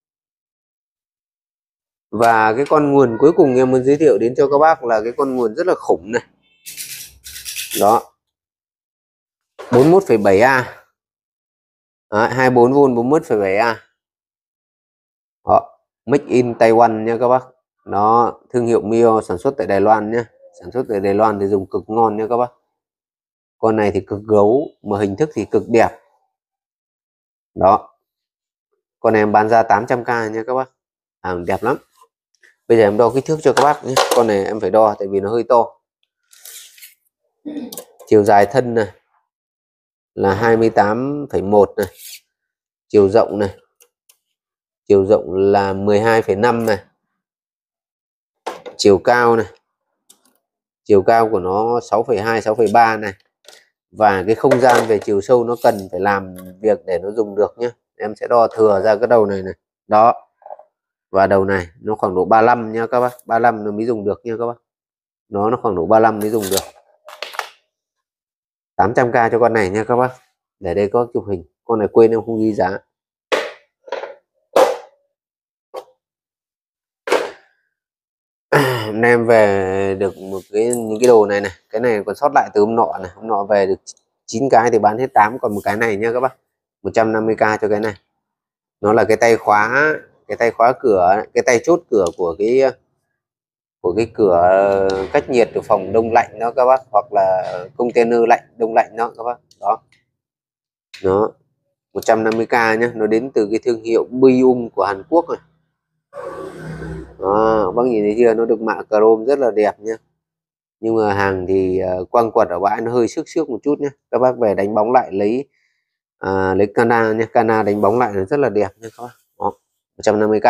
Và cái con nguồn cuối cùng em muốn giới thiệu đến cho các bác là cái con nguồn rất là khủng này. Đó, bốn mươi mốt phẩy bảy A. Đó, hai mươi bốn vôn bốn mươi mốt phẩy bảy A. Đó, Made in Taiwan nha các bác. Nó thương hiệu Mio, sản xuất tại Đài Loan nhé. Sản xuất tại Đài Loan thì dùng cực ngon nha các bác. Con này thì cực gấu, mà hình thức thì cực đẹp. Đó, con này em bán ra tám trăm k nha các bác. Hàng đẹp lắm. Bây giờ em đo kích thước cho các bác nhé. Con này em phải đo tại vì nó hơi to. Chiều dài thân này là hai mươi tám phẩy một này. Chiều rộng này, chiều rộng là mười hai phẩy năm này. Chiều cao này, chiều cao của nó sáu phẩy hai, sáu phẩy ba này. Và cái không gian về chiều sâu nó cần phải làm việc để nó dùng được nhé. Em sẽ đo thừa ra cái đầu này này. Đó. Và đầu này nó khoảng độ ba mươi lăm nha các bác. ba mươi lăm nó mới dùng được nha các bác. Nó nó khoảng độ ba mươi lăm mới dùng được. tám trăm k cho con này nha các bác. Để đây có chụp hình. Con này quên em không ghi giá. Hôm nay em về được một cái những cái đồ này này. Cái này còn sót lại từ hôm nọ này. Hôm nọ về được chín cái thì bán hết tám. Còn một cái này nha các bác, một trăm năm mươi k cho cái này. Nó là cái tay khóa, cái tay khóa cửa, cái tay chốt cửa của cái của cái cửa cách nhiệt từ phòng đông lạnh đó các bác, hoặc là container lạnh đông lạnh đó các bác. Đó, nó một trăm năm mươi k nhé. Nó đến từ cái thương hiệu Bium của Hàn Quốc này. Đó, bác nhìn thấy chưa, nó được mạ chrome rất là đẹp nhé. Nhưng mà hàng thì quăng quật ở bãi nó hơi xước xước một chút nhé. Các bác về đánh bóng lại lấy à, lấy cana nhé, cana đánh bóng lại nó rất là đẹp nhé các bác. Đó, một trăm năm mươi k.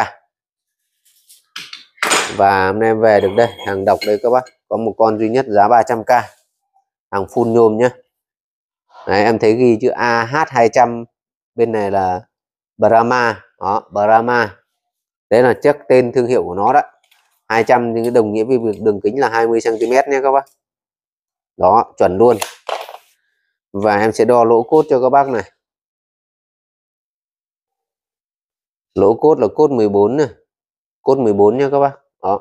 Và hôm nay em về được đây, hàng độc đây các bác, có một con duy nhất giá ba trăm k, hàng full nhôm nhé. Đấy, em thấy ghi chữ A H hai trăm, bên này là Brahma. Đó, Brahma, đấy là chắc tên thương hiệu của nó đó. Hai trăm nhưng cái đồng nghĩa với việc đường kính là hai mươi xăng ti mét nhé các bác. Đó, chuẩn luôn. Và em sẽ đo lỗ cốt cho các bác này. Lỗ cốt là cốt mười bốn này, cốt mười bốn nha các bác. Đó,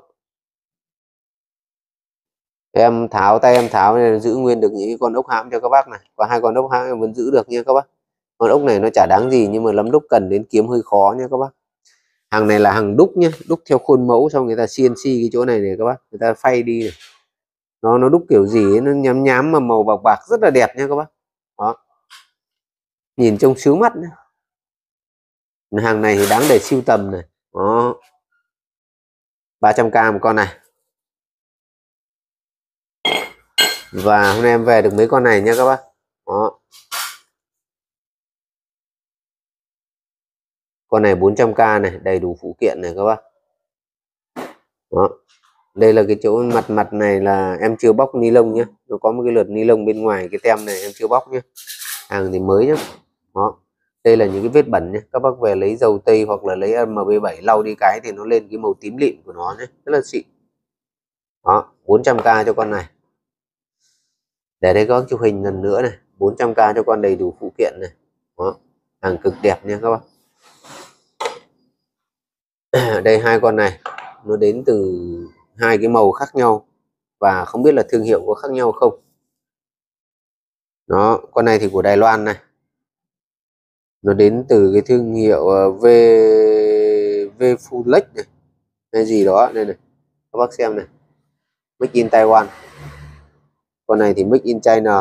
em tháo tay em tháo này, giữ nguyên được những con ốc hãm cho các bác này. Và hai con ốc hãm em vẫn giữ được nha các bác. Con ốc này nó chả đáng gì, nhưng mà lắm lúc cần đến kiếm hơi khó nha các bác. Hàng này là hàng đúc nhé, đúc theo khuôn mẫu, xong người ta xê en xê cái chỗ này này các bác, người ta phay đi này. Nó nó đúc kiểu gì ấy, nó nhám nhám mà màu bạc bạc rất là đẹp nha các bác. Đó, nhìn trông sướng mắt nhé. Hàng này thì đáng để sưu tầm này. Đó, ba trăm k một con này. Và hôm nay em về được mấy con này nha các bác. Đó, con này bốn trăm k này, đầy đủ phụ kiện này các bác. Đó, Đây là cái chỗ mặt mặt này là em chưa bóc ni lông nhé, nó có một cái lượt ni lông bên ngoài cái tem này em chưa bóc nhé, hàng thì mới nhé. Đó, đây là những cái vết bẩn nhé, các bác về lấy dầu tây hoặc là lấy em bê bảy lau đi cái thì nó lên cái màu tím lịm của nó nhé, rất là xịn. Đó, bốn trăm k cho con này. Để đây có chụp hình lần nữa này, bốn trăm k cho con đầy đủ phụ kiện này. Đó, hàng cực đẹp nha các bác. Đây hai con này nó đến từ hai cái màu khác nhau và không biết là thương hiệu có khác nhau không. Đó, con này thì của Đài Loan này, nó đến từ cái thương hiệu V V Fulex này hay gì đó đây này, các bác xem này, Make in Taiwan. Con này thì Make in China.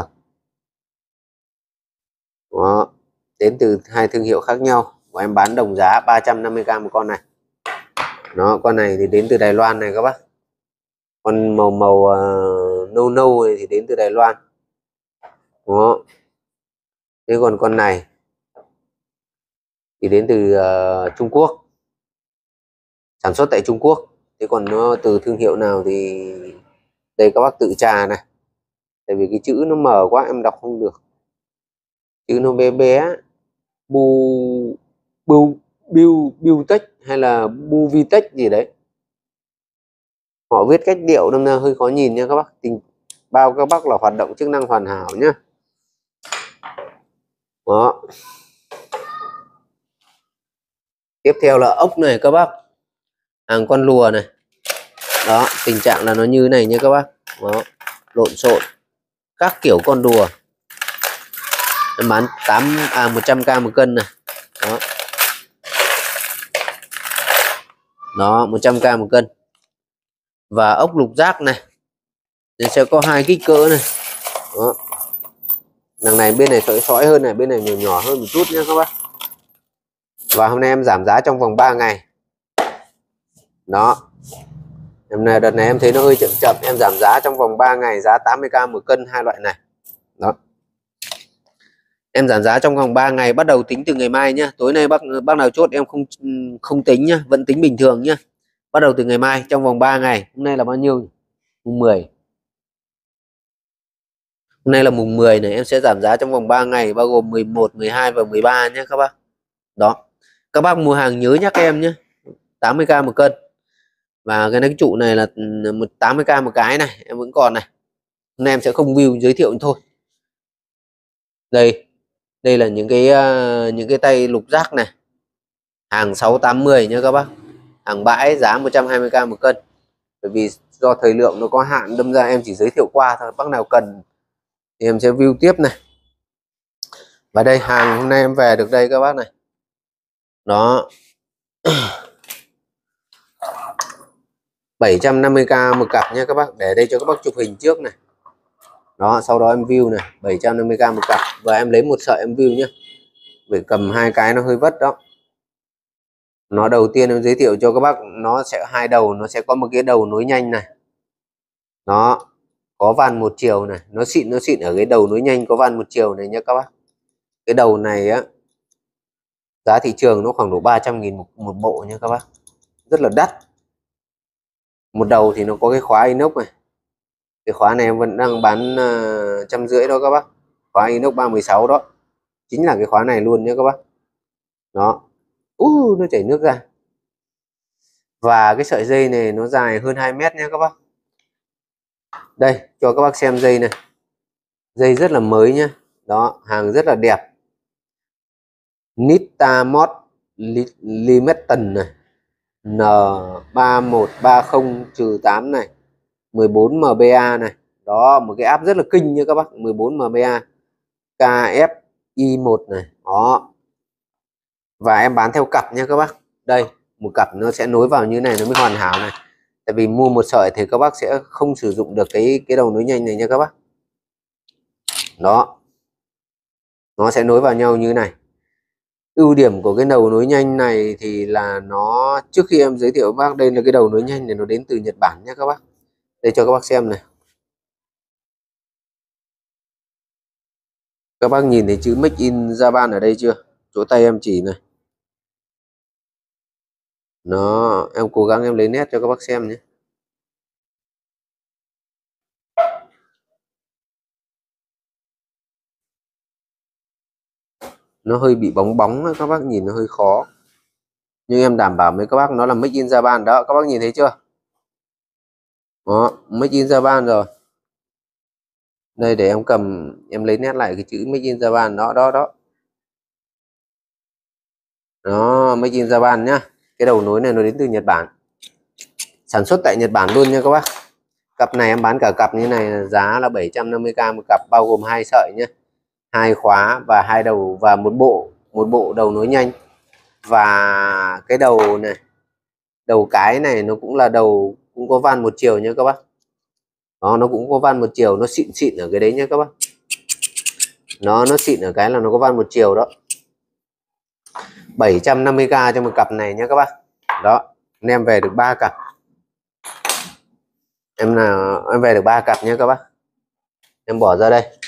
Đó, đến từ hai thương hiệu khác nhau và em bán đồng giá ba trăm năm mươi k một con này. Đó, con này thì đến từ Đài Loan này các bác. Con màu màu uh, nâu nâu này thì đến từ Đài Loan. Đó. Thế còn con này thì đến từ uh, Trung Quốc, sản xuất tại Trung Quốc. Thế còn nó từ thương hiệu nào thì đây các bác tự tra này, tại vì cái chữ nó mờ quá em đọc không được, chữ nó bé bé. Bu bu bu Biotech hay là Buvitech gì đấy, họ viết cách điệu đâm ra hơi khó nhìn nha các bác. Tình bao các bác là hoạt động chức năng hoàn hảo nhá. Đó, tiếp theo là ốc này các bác, hàng con lùa này. Đó, tình trạng là nó như này nha các bác. Đó, lộn xộn các kiểu con đùa. Em bán tám à một trăm k một cân này. Đó. Đó, một trăm k một cân. Và ốc lục giác này. Nên sẽ có hai kích cỡ này. Đó. Đằng này bên này sỏi sỏi hơn này, bên này nhỏ nhỏ hơn một chút nhé các bác. Và hôm nay em giảm giá trong vòng ba ngày. Đó. Hôm nay đợt này em thấy nó hơi chậm chậm, em giảm giá trong vòng ba ngày, giá tám mươi k một cân hai loại này. Đó. Em giảm giá trong vòng ba ngày bắt đầu tính từ ngày mai nhá. Tối nay bác bác nào chốt em không không tính nhá, vẫn tính bình thường nhá. Bắt đầu từ ngày mai trong vòng ba ngày. Hôm nay là bao nhiêu? Mùng mười. Hôm nay là mùng mười này, em sẽ giảm giá trong vòng ba ngày bao gồm mười một, mười hai và mười ba nhé các bác. Đó. Các bác mua hàng nhớ nhắc em nhé. tám mươi k một cân. Và cái, cái trụ này là tám mươi k một cái này, em vẫn còn này. Hôm nay em sẽ không view giới thiệu thôi. Đây. Đây là những cái uh, những cái tay lục giác này. Hàng sáu tám mươi nhé các bác. Hàng bãi giá một trăm hai mươi k một cân. Bởi vì do thời lượng nó có hạn đâm ra em chỉ giới thiệu qua thôi, bác nào cần thì em sẽ view tiếp này. Và đây hàng hôm nay em về được đây các bác này. Đó. bảy trăm năm mươi k một cặp nha các bác. Để đây cho các bác chụp hình trước này. Đó, sau đó em view này, bảy trăm năm mươi k một cặp. Và em lấy một sợi em view nhé. Để cầm hai cái nó hơi vất đó. Nó đầu tiên em giới thiệu cho các bác, nó sẽ hai đầu, nó sẽ có một cái đầu nối nhanh này. Đó, có van một chiều này, nó xịn nó xịn ở cái đầu nối nhanh có van một chiều này nhé các bác. Cái đầu này á, giá thị trường nó khoảng độ ba trăm nghìn một, một bộ nha các bác. Rất là đắt. Một đầu thì nó có cái khóa inox này. Cái khóa này em vẫn đang bán uh, trăm rưỡi đó các bác. Khóa inox ba mươi sáu đó. Chính là cái khóa này luôn nhé các bác. Đó. Uh, nó chảy nước ra. Và cái sợi dây này nó dài hơn hai mét nha các bác. Đây, cho các bác xem dây này. Dây rất là mới nhá. Đó, hàng rất là đẹp. Nitamod Limited này. N ba một ba không tám này. mười bốn M B A này. Đó, một cái áp rất là kinh nha các bác. mười bốn M B A. K F I một này. Đó. Và em bán theo cặp nha các bác. Đây, một cặp nó sẽ nối vào như này nó mới hoàn hảo này. Tại vì mua một sợi thì các bác sẽ không sử dụng được cái cái đầu nối nhanh này nha các bác. Đó. Nó sẽ nối vào nhau như này. Ưu điểm của cái đầu nối nhanh này thì là nó, trước khi em giới thiệu với bác, đây là cái đầu nối nhanh này nó đến từ Nhật Bản nhé các bác. Đây cho các bác xem này. Các bác nhìn thấy chữ Make in Japan ở đây chưa? Chỗ tay em chỉ này. Nó, em cố gắng em lấy nét cho các bác xem nhé. nó hơi bị bóng bóng đó, các bác nhìn nó hơi khó, nhưng em đảm bảo với các bác nó là Made in Japan đó, các bác nhìn thấy chưa? Đó, Made in Japan rồi. Đây để em cầm, em lấy nét lại cái chữ Made in Japan đó đó đó. Đó, Made in Japan nhá. Cái đầu nối này nó đến từ Nhật Bản, sản xuất tại Nhật Bản luôn nha các bác. Cặp này em bán cả cặp như này, giá là bảy trăm năm mươi k một cặp, bao gồm hai sợi nhé, hai khóa và hai đầu, và một bộ một bộ đầu nối nhanh. Và cái đầu này, đầu cái này nó cũng là đầu, cũng có van một chiều nha các bác. Đó, nó cũng có van một chiều, nó xịn xịn ở cái đấy nha các bác. Nó nó xịn ở cái là nó có van một chiều đó. bảy trăm năm mươi k cho một cặp này nha các bác. Đó, em về được ba cặp. Em nào em về được ba cặp nha các bác. Em bỏ ra đây.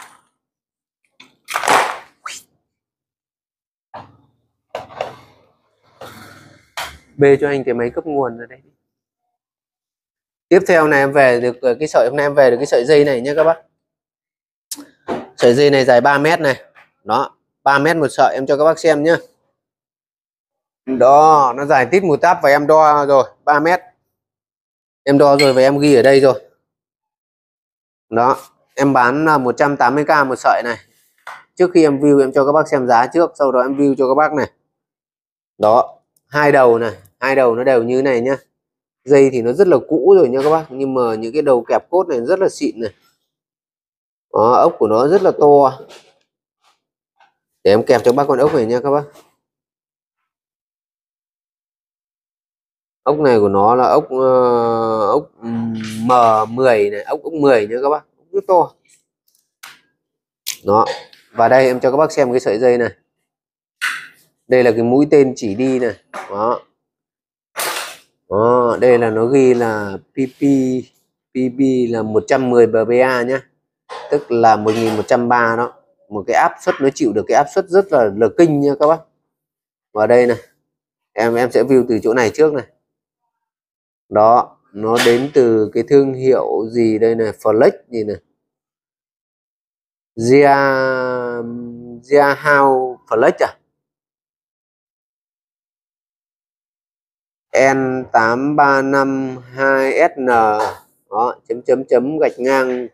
Bê cho anh cái máy cấp nguồn ra đây. Tiếp theo này em về được cái sợi, hôm nay em về được cái sợi dây này nhé các bác. Sợi dây này dài ba mét này. Đó, ba mét một sợi, em cho các bác xem nhé. Đó, nó dài tít một táp và em đo rồi, ba mét. Em đo rồi và em ghi ở đây rồi. Đó, em bán là một trăm tám mươi k một sợi này. Trước khi em view em cho các bác xem giá trước, sau đó em view cho các bác này. Đó, hai đầu này, hai đầu nó đều như này nhá. Dây thì nó rất là cũ rồi nha các bác, nhưng mà những cái đầu kẹp cốt này rất là xịn này. Đó, ốc của nó rất là to. Để em kẹp cho bác con ốc này nha các bác. Ốc này của nó là ốc uh, ốc M mười này, ốc ốc mười nha các bác, rất to. Đó, và đây em cho các bác xem cái sợi dây này. Đây là cái mũi tên chỉ đi này. Đó. Đó, đây là nó ghi là pê pê pê pê là một trăm mười bê pê a nhé, tức là một nghìn một trăm ba đó. Một cái áp suất, nó chịu được cái áp suất rất là là kinh nha các bác. Và đây này, em em sẽ view từ chỗ này trước này. Đó, nó đến từ cái thương hiệu gì đây này, Flex gì này, Gia Gia House Flex à, N tám ba năm hai S N. Đó, chấm chấm chấm gạch ngang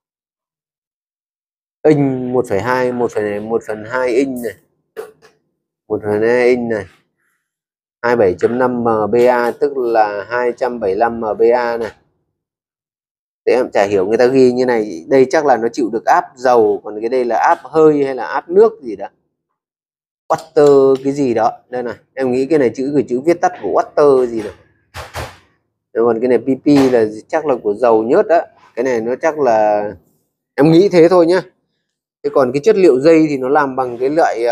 inch một phẩy hai, một phần hai inch này, một phần hai inch này, hai mươi bảy chấm năm M B A, tức là hai trăm bảy mươi lăm M B A này. Để em chả hiểu người ta ghi như này, đây chắc là nó chịu được áp dầu, còn cái đây là áp hơi hay là áp nước gì đó, water cái gì đó. Đây này, em nghĩ cái này chữ cái chữ viết tắt của water gì này. Còn cái này pê pê là chắc là của dầu nhớt đó. Cái này nó chắc là, em nghĩ thế thôi nhá. Thế còn cái chất liệu dây thì nó làm bằng cái loại,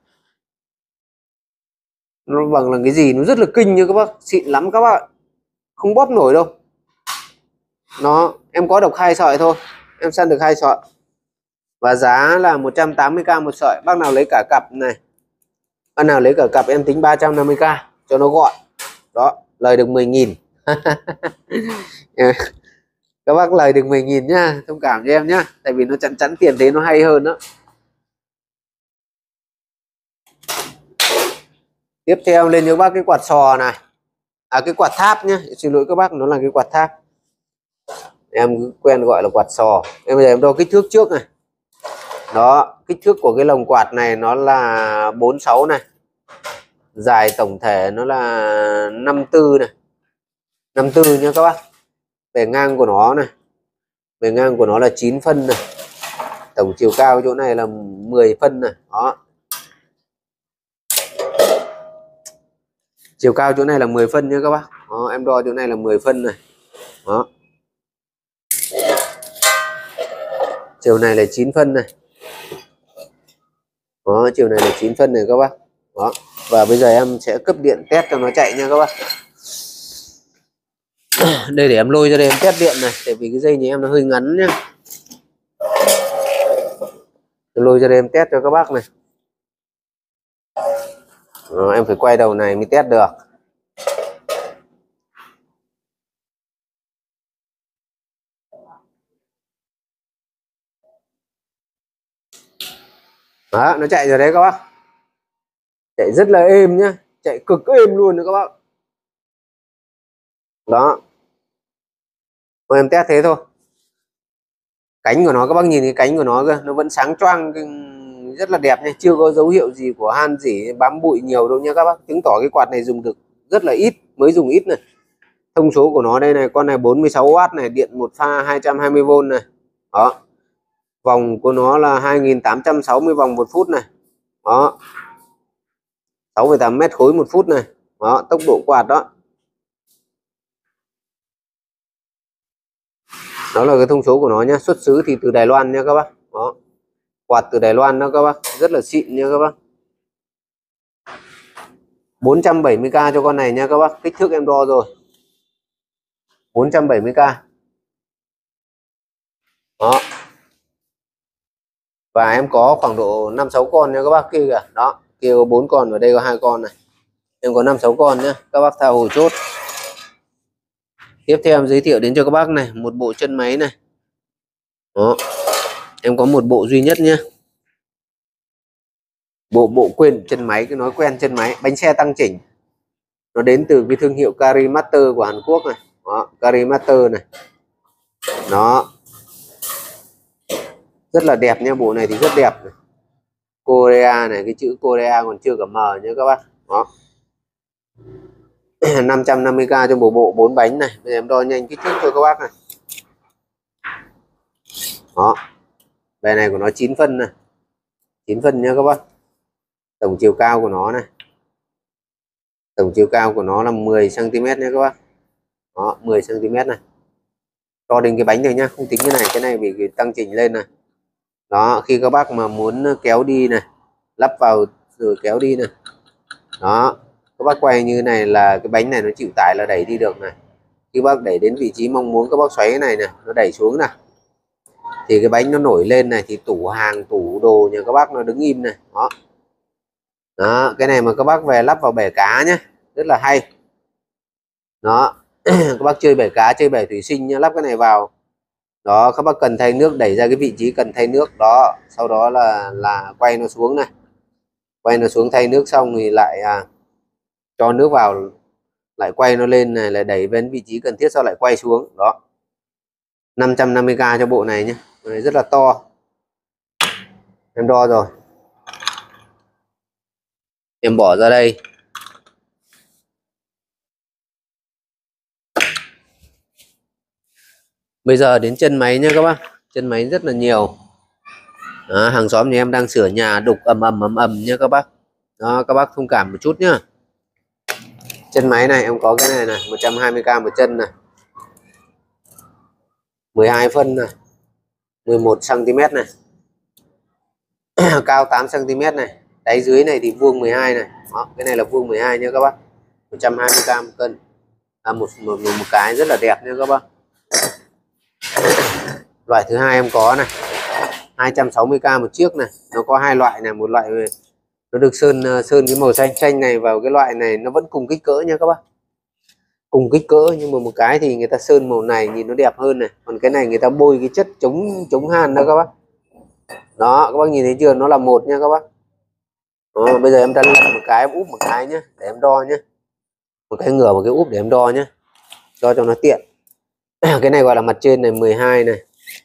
nó bằng là cái gì, nó rất là kinh như các bác, xịn lắm các bác, không bóp nổi đâu. Nó em có độc hai sợi thôi, em săn được hai sợi và giá là một trăm tám mươi k một sợi. Bác nào lấy cả cặp này, bác nào lấy cả cặp em tính ba trăm năm mươi k cho nó gọn. Đó, lời được mười nghìn. Các bác lời được mười nghìn nhá, thông cảm cho em nhá, tại vì nó chắn chắn tiền thế nó hay hơn đó. Tiếp theo lên cho bác cái quạt sò này, à cái quạt tháp nhá, xin lỗi các bác, nó là cái quạt tháp, em quen gọi là quạt sò. Em bây giờ em đo kích thước trước này. Đó, kích thước của cái lồng quạt này nó là bốn mươi sáu này, dài tổng thể nó là năm mươi tư này, năm mươi tư nha các bác. Bề ngang của nó này, bề ngang của nó là chín phân này, tổng chiều cao chỗ này là mười phân này. Đó, chiều cao chỗ này là mười phân nha các bác. Đó, em đo chỗ này là mười phân này. Đó, chiều này là chín phân này. Đó, chiều này là chín phân này các bác. Đó, và bây giờ em sẽ cấp điện test cho nó chạy nha các bác. Đây để em lôi ra đây em test điện này, tại vì cái dây nhà em nó hơi ngắn nhá. Tôi lôi ra đây em test cho các bác này. Đó, em phải quay đầu này mới test được. Đó, nó chạy rồi đấy các bác. chạy rất là êm nhá, chạy cực êm luôn nữa các bác. Đó, thôi em test thế thôi. Cánh của nó các bác nhìn cái cánh của nó cơ, nó vẫn sáng choang, rất là đẹp nha, chưa có dấu hiệu gì của han rỉ bám bụi nhiều đâu nha các bác, chứng tỏ cái quạt này dùng được rất là ít, mới dùng ít này. Thông số của nó đây này, con này bốn mươi sáu oát này, điện một pha hai trăm hai mươi vôn này. Đó, vòng của nó là hai nghìn tám trăm sáu mươi vòng một phút này. Đó, sáu phẩy tám mét khối một phút này. Đó, tốc độ quạt đó. Đó là cái thông số của nó nhá, xuất xứ thì từ Đài Loan nha các bác. Đó, quạt từ Đài Loan đó các bác, rất là xịn nha các bác. bốn trăm bảy mươi k cho con này nha các bác, kích thước em đo rồi, bốn trăm bảy mươi k. Đó, và em có khoảng độ năm sáu con nha các bác, kia kìa. Đó, kia có bốn con, ở đây có hai con này, em có năm sáu con nhá các bác, tha hồ chốt. Tiếp theo em giới thiệu đến cho các bác này một bộ chân máy này. Đó, em có một bộ duy nhất nhé, bộ bộ quên chân máy, cái nói quen chân máy, bánh xe tăng chỉnh. Nó đến từ cái thương hiệu Carimaster của Hàn Quốc này. Đó, Carimaster này. Đó, rất là đẹp nha, bộ này thì rất đẹp này. Korea này, cái chữ Korea còn chưa cả mờ nhé các bác. Đó, năm trăm năm mươi k cho bộ bộ bốn bánh này. Bây giờ em đo nhanh kích thước cho các bác này. Đó, bề này của nó chín phân này, chín phân nha các bác. Tổng chiều cao của nó này, tổng chiều cao của nó là mười xăng ti mét nha các bác. Đó, mười xăng ti mét này, đo đến cái bánh này nhá, không tính cái này, cái này bị tăng chỉnh lên này. Đó, khi các bác mà muốn kéo đi này, lắp vào rồi kéo đi này. Đó, các bác quay như này là cái bánh này nó chịu tải là đẩy đi được này. Khi bác đẩy đến vị trí mong muốn, các bác xoáy cái này này, nó đẩy xuống này, thì cái bánh nó nổi lên này, thì tủ hàng tủ đồ nhà các bác nó đứng im này. Đó, đó, cái này mà các bác về lắp vào bể cá nhé, rất là hay. Đó, các bác chơi bể cá, chơi bể thủy sinh nhá, lắp cái này vào. Đó, các bác cần thay nước, đẩy ra cái vị trí cần thay nước đó, sau đó là là quay nó xuống này, quay nó xuống thay nước xong thì lại à, cho nước vào, lại quay nó lên này, lại đẩy đến vị trí cần thiết, sau lại quay xuống. Đó, năm trăm năm mươi k cho bộ này nhé, bộ này rất là to, em đo rồi, em bỏ ra đây. Bây giờ đến chân máy nhé các bác, chân máy rất là nhiều. Đó, hàng xóm nhà em đang sửa nhà đục ầm ầm ầm ầm nha các bác. Đó, các bác thông cảm một chút nhá. Chân máy này em có cái này này, một trăm hai mươi k một chân này, mười hai phân này, mười một xăng ti mét này. Cao tám xăng ti mét này, đáy dưới này thì vuông mười hai này. Đó, cái này là vuông mười hai nha các bác, một trăm hai mươi k một cân. À, một, một, một, một cái rất là đẹp nha các bác. Loại thứ hai em có này, hai trăm sáu mươi k một chiếc này. Nó có hai loại này, một loại nó được sơn sơn cái màu xanh xanh này vào cái loại này, nó vẫn cùng kích cỡ nha các bác, cùng kích cỡ, nhưng mà một cái thì người ta sơn màu này nhìn nó đẹp hơn này, còn cái này người ta bôi cái chất chống chống han đó các bác. Đó, các bác nhìn thấy chưa, nó là một nha các bác. Đó, bây giờ em ta lật một cái, em úp một cái nhé để em đo nhé, một cái ngửa một cái úp để em đo nhé, đo cho nó tiện. Cái này gọi là mặt trên này, mười hai này,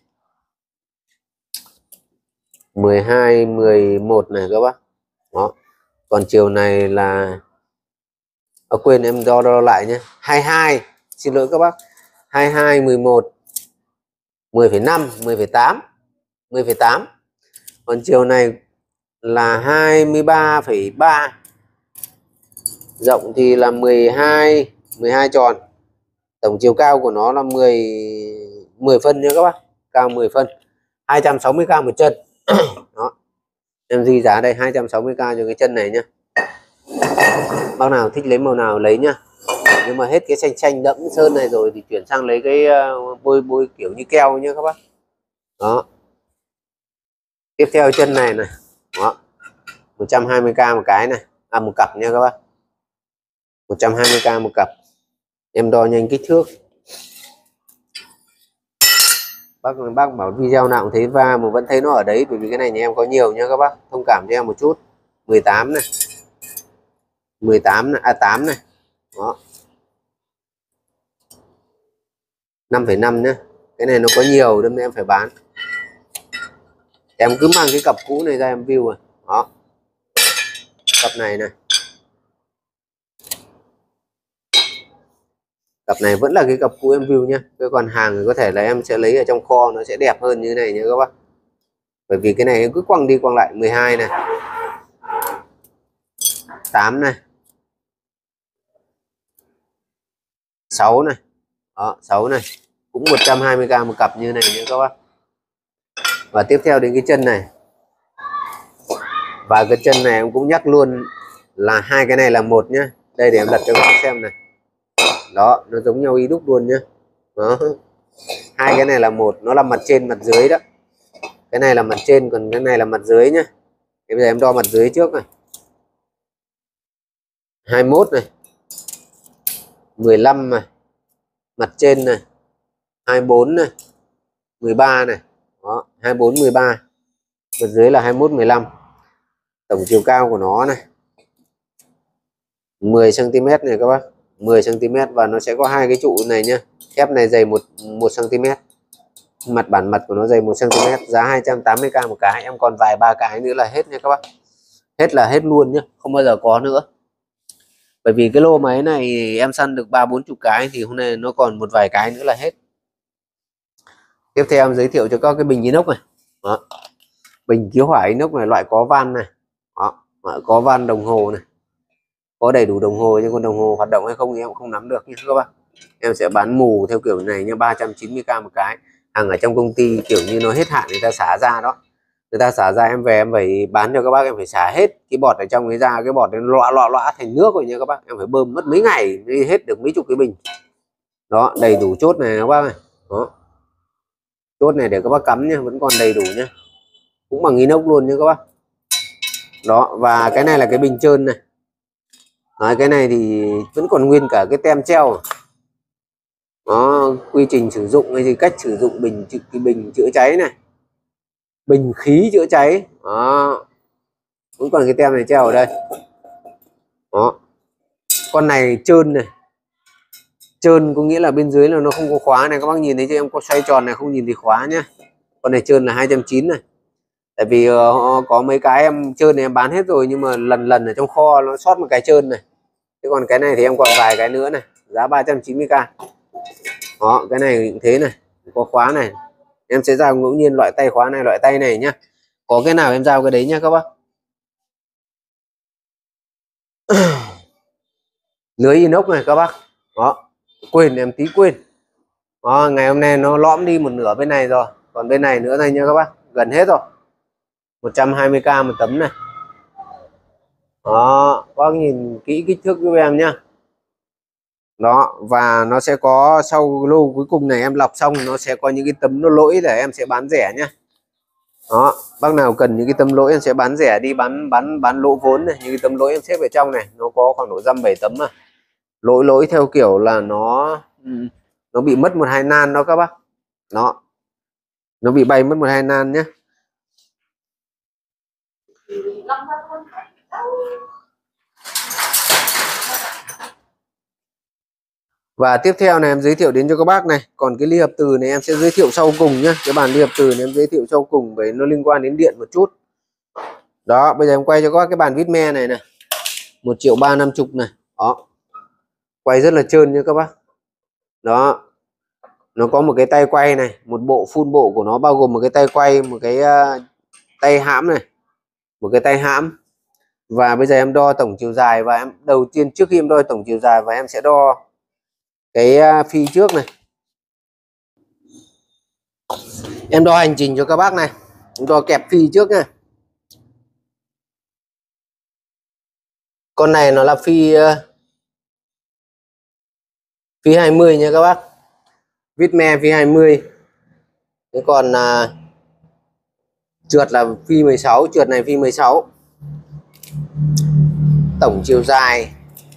mười hai, mười một này các bác. Đó, còn chiều này là à, quên em đo đo lại nhé, hai mươi hai, xin lỗi các bác, hai mươi hai, mười một, mười phẩy năm, mười phẩy tám, mười phẩy tám. Còn chiều này là hai mươi ba phẩy ba, rộng thì là mười hai, mười hai tròn. Tổng chiều cao của nó là mười, mười phân nha các bác, cao mười phân, hai trăm sáu mươi k một chân. Đó, em ghi giá đây, hai trăm sáu mươi k cho cái chân này nhá. Bác nào thích lấy màu nào lấy nhá, nhưng mà hết cái xanh xanh đậm sơn này rồi thì chuyển sang lấy cái bôi bôi kiểu như keo nhá các bác. Đó, tiếp theo chân này này. Đó, một trăm hai mươi k một cái này, à một cặp nha các bác, một trăm hai mươi k một cặp. Em đo nhanh kích thước. Bác bác bảo video nào cũng thấy va mà vẫn thấy nó ở đấy, bởi vì cái này nhà em có nhiều nha các bác, thông cảm cho em một chút. mười tám này, mười tám này, à tám này. Đó. năm phẩy năm nhá. Cái này nó có nhiều nên em phải bán. Em cứ mang cái cặp cũ này ra em view rồi. Đó. Cặp này này. Cặp này vẫn là cái cặp cũ em view nhá. Cái còn hàng thì có thể là em sẽ lấy ở trong kho, nó sẽ đẹp hơn như thế này nhá các bác. Bởi vì cái này em cứ quăng đi quăng lại. Mười hai này, tám này, sáu này. Đó, sáu này cũng một trăm hai mươi k một cặp như này nhé các bác. Và tiếp theo đến cái chân này. Và cái chân này em cũng nhắc luôn là hai cái này là một nhá. Đây để em đặt cho các bác xem này. Đó, nó giống nhau y đúc luôn nhá. Đó. Hai cái này là một, nó là mặt trên mặt dưới đó. Cái này là mặt trên, còn cái này là mặt dưới nhá. Thế bây giờ em đo mặt dưới trước này. hai mươi mốt này, mười lăm này, mặt trên này, hai mươi bốn này, mười ba này. Đó, hai mươi bốn, mười ba. Mặt dưới là hai mươi mốt, mười lăm. Tổng chiều cao của nó này mười xăng ti mét này các bác, mười xăng ti mét. Và nó sẽ có hai cái trụ này nhá. Thép này dày một xăng ti mét. Mặt bản mặt của nó dày một xăng ti mét. Giá hai trăm tám mươi k một cái. Em còn vài ba cái nữa là hết nha các bác. Hết là hết luôn nhá, không bao giờ có nữa. Bởi vì cái lô máy này em săn được ba bốn chục cái thì hôm nay nó còn một vài cái nữa là hết. Tiếp theo em giới thiệu cho các cái bình inox này. Đó. Bình cứu hỏa inox này, loại có van này. Đó. Có van đồng hồ này, có đầy đủ đồng hồ, nhưng con đồng hồ hoạt động hay không thì em không nắm được nha các bác. Em sẽ bán mù theo kiểu này nha, ba trăm chín mươi k một cái. Hàng ở trong công ty kiểu như nó hết hạn người ta xả ra đó, người ta xả ra em về em phải bán cho các bác, em phải xả hết cái bọt ở trong ấy ra, cái bọt nó loạ loạ loạ thành nước rồi nha các bác. Em phải bơm mất mấy ngày mới hết được mấy chục cái bình. Đó, đầy đủ chốt này các bác này. Đó, chốt này để các bác cắm nhá, vẫn còn đầy đủ nhá, cũng bằng inox luôn nha các bác. Đó, và cái này là cái bình trơn này. Đấy, cái này thì vẫn còn nguyên cả cái tem treo. Đó, quy trình sử dụng hay gì, cách sử dụng bình cái bình chữa cháy này, bình khí chữa cháy. Đó, vẫn còn cái tem này treo ở đây. Đó, con này trơn này, trơn có nghĩa là bên dưới là nó không có khóa này, các bác nhìn thấy cho em có xoay tròn này, không nhìn thì khóa nhá. Con này trơn là hai trăm chín mươi này. Tại vì uh, có mấy cái em trơn này em bán hết rồi, nhưng mà lần lần ở trong kho nó sót một cái trơn này. Thế còn cái này thì em còn vài cái nữa này, giá ba trăm chín mươi k. Đó, cái này cũng thế này, có khóa này. Em sẽ giao ngẫu nhiên loại tay khóa này, loại tay này nhá. Có cái nào em giao cái đấy nhá các bác. Lưới inox này các bác. Đó, quên em tí quên. Đó, ngày hôm nay nó lõm đi một nửa bên này rồi, còn bên này nữa này nha các bác, gần hết rồi. một trăm hai mươi k một tấm này. Đó, các bác nhìn kỹ kích thước giúp em nhá. Đó, và nó sẽ có sau lô cuối cùng này em lọc xong nó sẽ có những cái tấm nó lỗi để em sẽ bán rẻ nhá. Đó, bác nào cần những cái tấm lỗi em sẽ bán rẻ đi, bán bán bán lỗ vốn này. Những cái tấm lỗi em xếp ở trong này nó có khoảng độ dăm bảy tấm mà. Lỗi lỗi theo kiểu là nó nó bị mất một hai nan đó các bác. Đó, nó bị bay mất một hai nan nhé. Và tiếp theo này em giới thiệu đến cho các bác này. Còn cái ly hợp từ này em sẽ giới thiệu sau cùng nhé. Cái bàn ly hợp từ này em giới thiệu sau cùng, bởi nó liên quan đến điện một chút. Đó, bây giờ em quay cho các bác cái bàn vít me này này, một triệu ba năm chục này. Đó, quay rất là trơn nha các bác. Đó, nó có một cái tay quay này, một bộ full bộ của nó bao gồm một cái tay quay, một cái uh, tay hãm này, một cái tay hãm. Và bây giờ em đo tổng chiều dài, và em đầu tiên trước khi em đo tổng chiều dài và em sẽ đo cái uh, phi trước này. Em đo hành trình cho các bác này, em đo kẹp phi trước nha. Con này nó là phi uh, phi hai mươi nha các bác, vít me phi hai mươi. Thế còn uh, trượt là phi mười sáu, trượt này phi mười sáu. Tổng chiều dài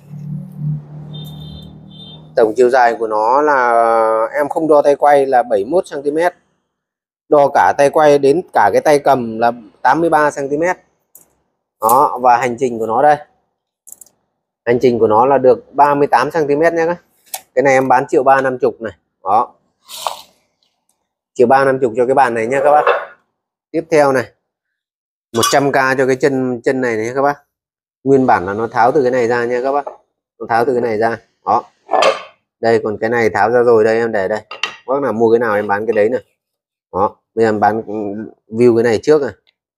tổng chiều dài của nó là em không đo tay quay là bảy mươi mốt xăng ti mét, đo cả tay quay đến cả cái tay cầm là tám mươi ba xăng ti mét. Đó, và hành trình của nó đây Hành trình của nó là được ba mươi tám xăng ti mét nhé. Cái này em bán triệu ba năm chục này. Đó. Triệu ba năm chục cho cái bàn này nhé các bác. Tiếp theo này. một trăm k cho cái chân chân này nhé các bác. Nguyên bản là nó tháo từ cái này ra nha các bác. Nó tháo từ cái này ra. Đó. Đây còn cái này tháo ra rồi, đây em để đây. Bác nào mua cái nào em bán cái đấy này. Đó, bây giờ em bán view cái này trước này.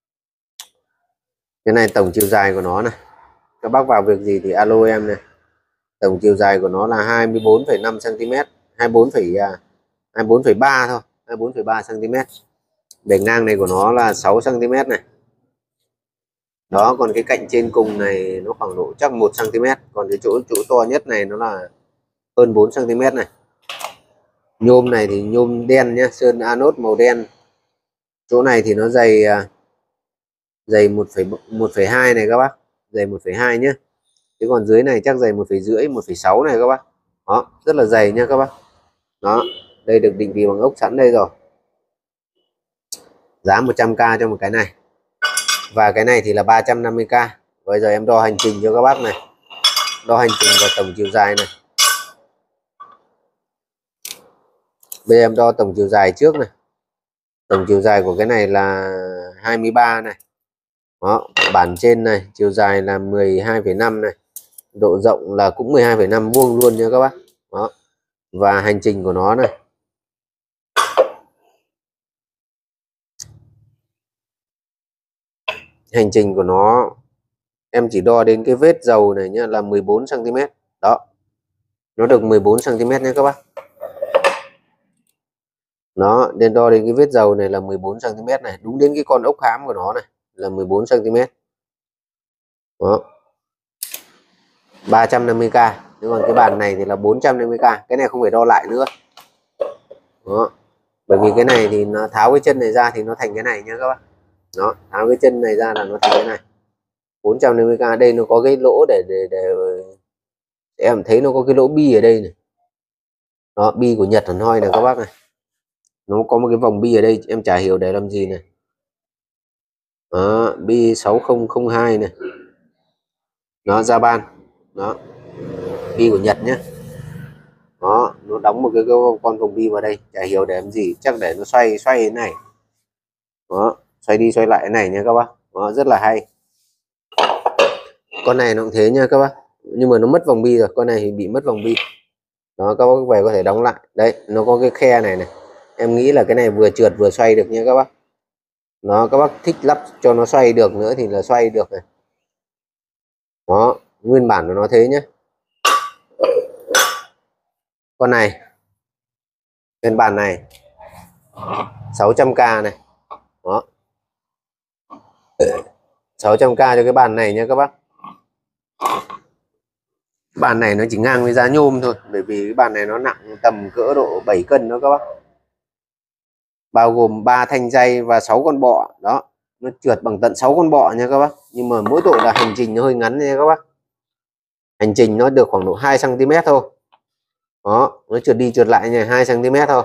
Cái này tổng chiều dài của nó này. Các bác vào việc gì thì alo em này. Tổng chiều dài của nó là hai mươi bốn phẩy năm xăng ti mét, hai mươi bốn phẩy hai mươi bốn phẩy ba thôi, hai mươi bốn phẩy ba xăng ti mét. Bề ngang này của nó là sáu xăng ti mét này. Đó, còn cái cạnh trên cùng này nó khoảng độ chắc một xăng ti mét, còn cái chỗ chỗ to nhất này nó là hơn bốn xăng ti mét này. Nhôm này thì nhôm đen nhá, sơn anode màu đen. Chỗ này thì nó dày dày một phẩy hai này các bác, dày một phẩy hai nhé. Thế còn dưới này chắc dày một phẩy rưỡi, một phẩy sáu này các bác. Đó, rất là dày nha các bác. Đó, đây được định vị bằng ốc sẵn đây rồi. Giá một trăm k cho một cái này. Và cái này thì là ba trăm năm mươi k. Bây giờ em đo hành trình cho các bác này. Đo hành trình và tổng chiều dài này. Bây giờ em đo tổng chiều dài trước này. Tổng chiều dài của cái này là hai mươi ba này. Đó, bản trên này chiều dài là mười hai phẩy năm này. Độ rộng là cũng mười hai phẩy năm vuông luôn nha các bác. Đó. Và hành trình của nó này. Hành trình của nó em chỉ đo đến cái vết dầu này nhá là mười bốn xăng ti mét. Đó. Nó được mười bốn xăng ti mét nhé các bác. Nó nên đo đến cái vết dầu này là mười bốn xăng ti mét này, đúng đến cái con ốc hãm của nó này là mười bốn xăng ti mét. Đó. ba trăm năm mươi k. Nhưng còn cái bàn này thì là bốn trăm năm mươi k. Cái này không phải đo lại nữa. Đó. Bởi vì cái này thì nó tháo cái chân này ra thì nó thành cái này nha các bác. Đó, tháo cái chân này ra là nó thành cái này. bốn trăm năm mươi k. Đây nó có cái lỗ để để để em thấy nó có cái lỗ bi ở đây này. Đó, bi của Nhật hẳn hoi này các bác này. Nó có một cái vòng bi ở đây, em chả hiểu để làm gì này. Đó, bi sáu không không hai này. Nó Japan. Đó. Bi của Nhật nhé. Đó, nó đóng một cái, cái con vòng bi vào đây, chả hiểu để làm gì, chắc để nó xoay xoay thế này. Đó, xoay đi xoay lại thế này nha các bác. Đó, rất là hay. Con này nó cũng thế nha các bác, nhưng mà nó mất vòng bi rồi, con này thì bị mất vòng bi. Đó, các bác về có thể đóng lại. Đấy, nó có cái khe này này. Em nghĩ là cái này vừa trượt vừa xoay được nha các bác. Nó các bác thích lắp cho nó xoay được nữa thì là xoay được này. Đó, nguyên bản của nó thế nhé. Con này nguyên bản này sáu trăm k này. Đó, sáu trăm k cho cái bàn này nha các bác. Bàn này nó chỉ ngang với giá nhôm thôi, bởi vì cái bàn này nó nặng tầm cỡ độ bảy cân đó các bác. Bao gồm ba thanh dây và sáu con bọ. Đó, nó trượt bằng tận sáu con bọ nha các bác. Nhưng mà mỗi tội là hành trình nó hơi ngắn nha các bác. Hành trình nó được khoảng độ hai xăng ti mét thôi. Đó, nó trượt đi trượt lại nha, hai xăng ti mét thôi.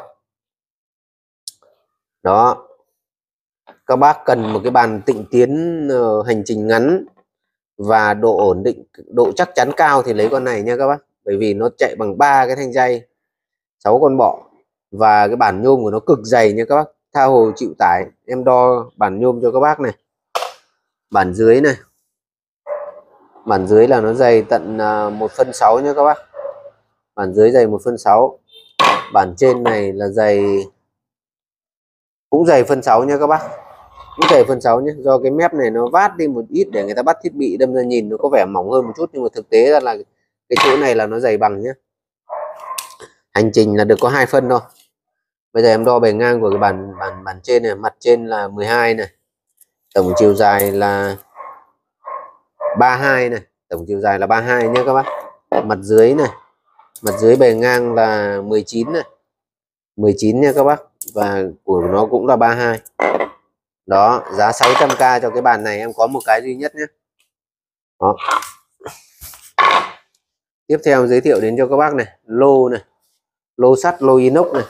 Đó. Các bác cần một cái bàn tịnh tiến uh, hành trình ngắn và độ ổn định, độ chắc chắn cao thì lấy con này nha các bác. Bởi vì nó chạy bằng ba cái thanh dây, sáu con bọ và cái bản nhôm của nó cực dày nha các bác, tha hồ chịu tải. Em đo bản nhôm cho các bác này. Bản dưới này. Bản dưới là nó dày tận uh, một phân sáu nha các bác. Bản dưới dày một phân sáu. Bản trên này là dày cũng dày phân sáu nha các bác. Cũng dày phân sáu nhé. Do cái mép này nó vát đi một ít để người ta bắt thiết bị, đâm ra nhìn nó có vẻ mỏng hơn một chút, nhưng mà thực tế ra là cái chỗ này là nó dày bằng nhé. Hành trình là được có hai phân thôi. Bây giờ em đo bề ngang của cái bản bản bản trên này, mặt trên là mười hai này. Tổng chiều dài là ba mươi hai này, tổng chiều dài là ba mươi hai nhé các bác. Mặt dưới này, mặt dưới bề ngang là mười chín này. mười chín nha các bác, và của nó cũng là ba mươi hai. Đó, giá sáu trăm k cho cái bàn này em có một cái duy nhất nhé. Đó. Tiếp theo giới thiệu đến cho các bác này, lô này, lô sắt, lô inox này.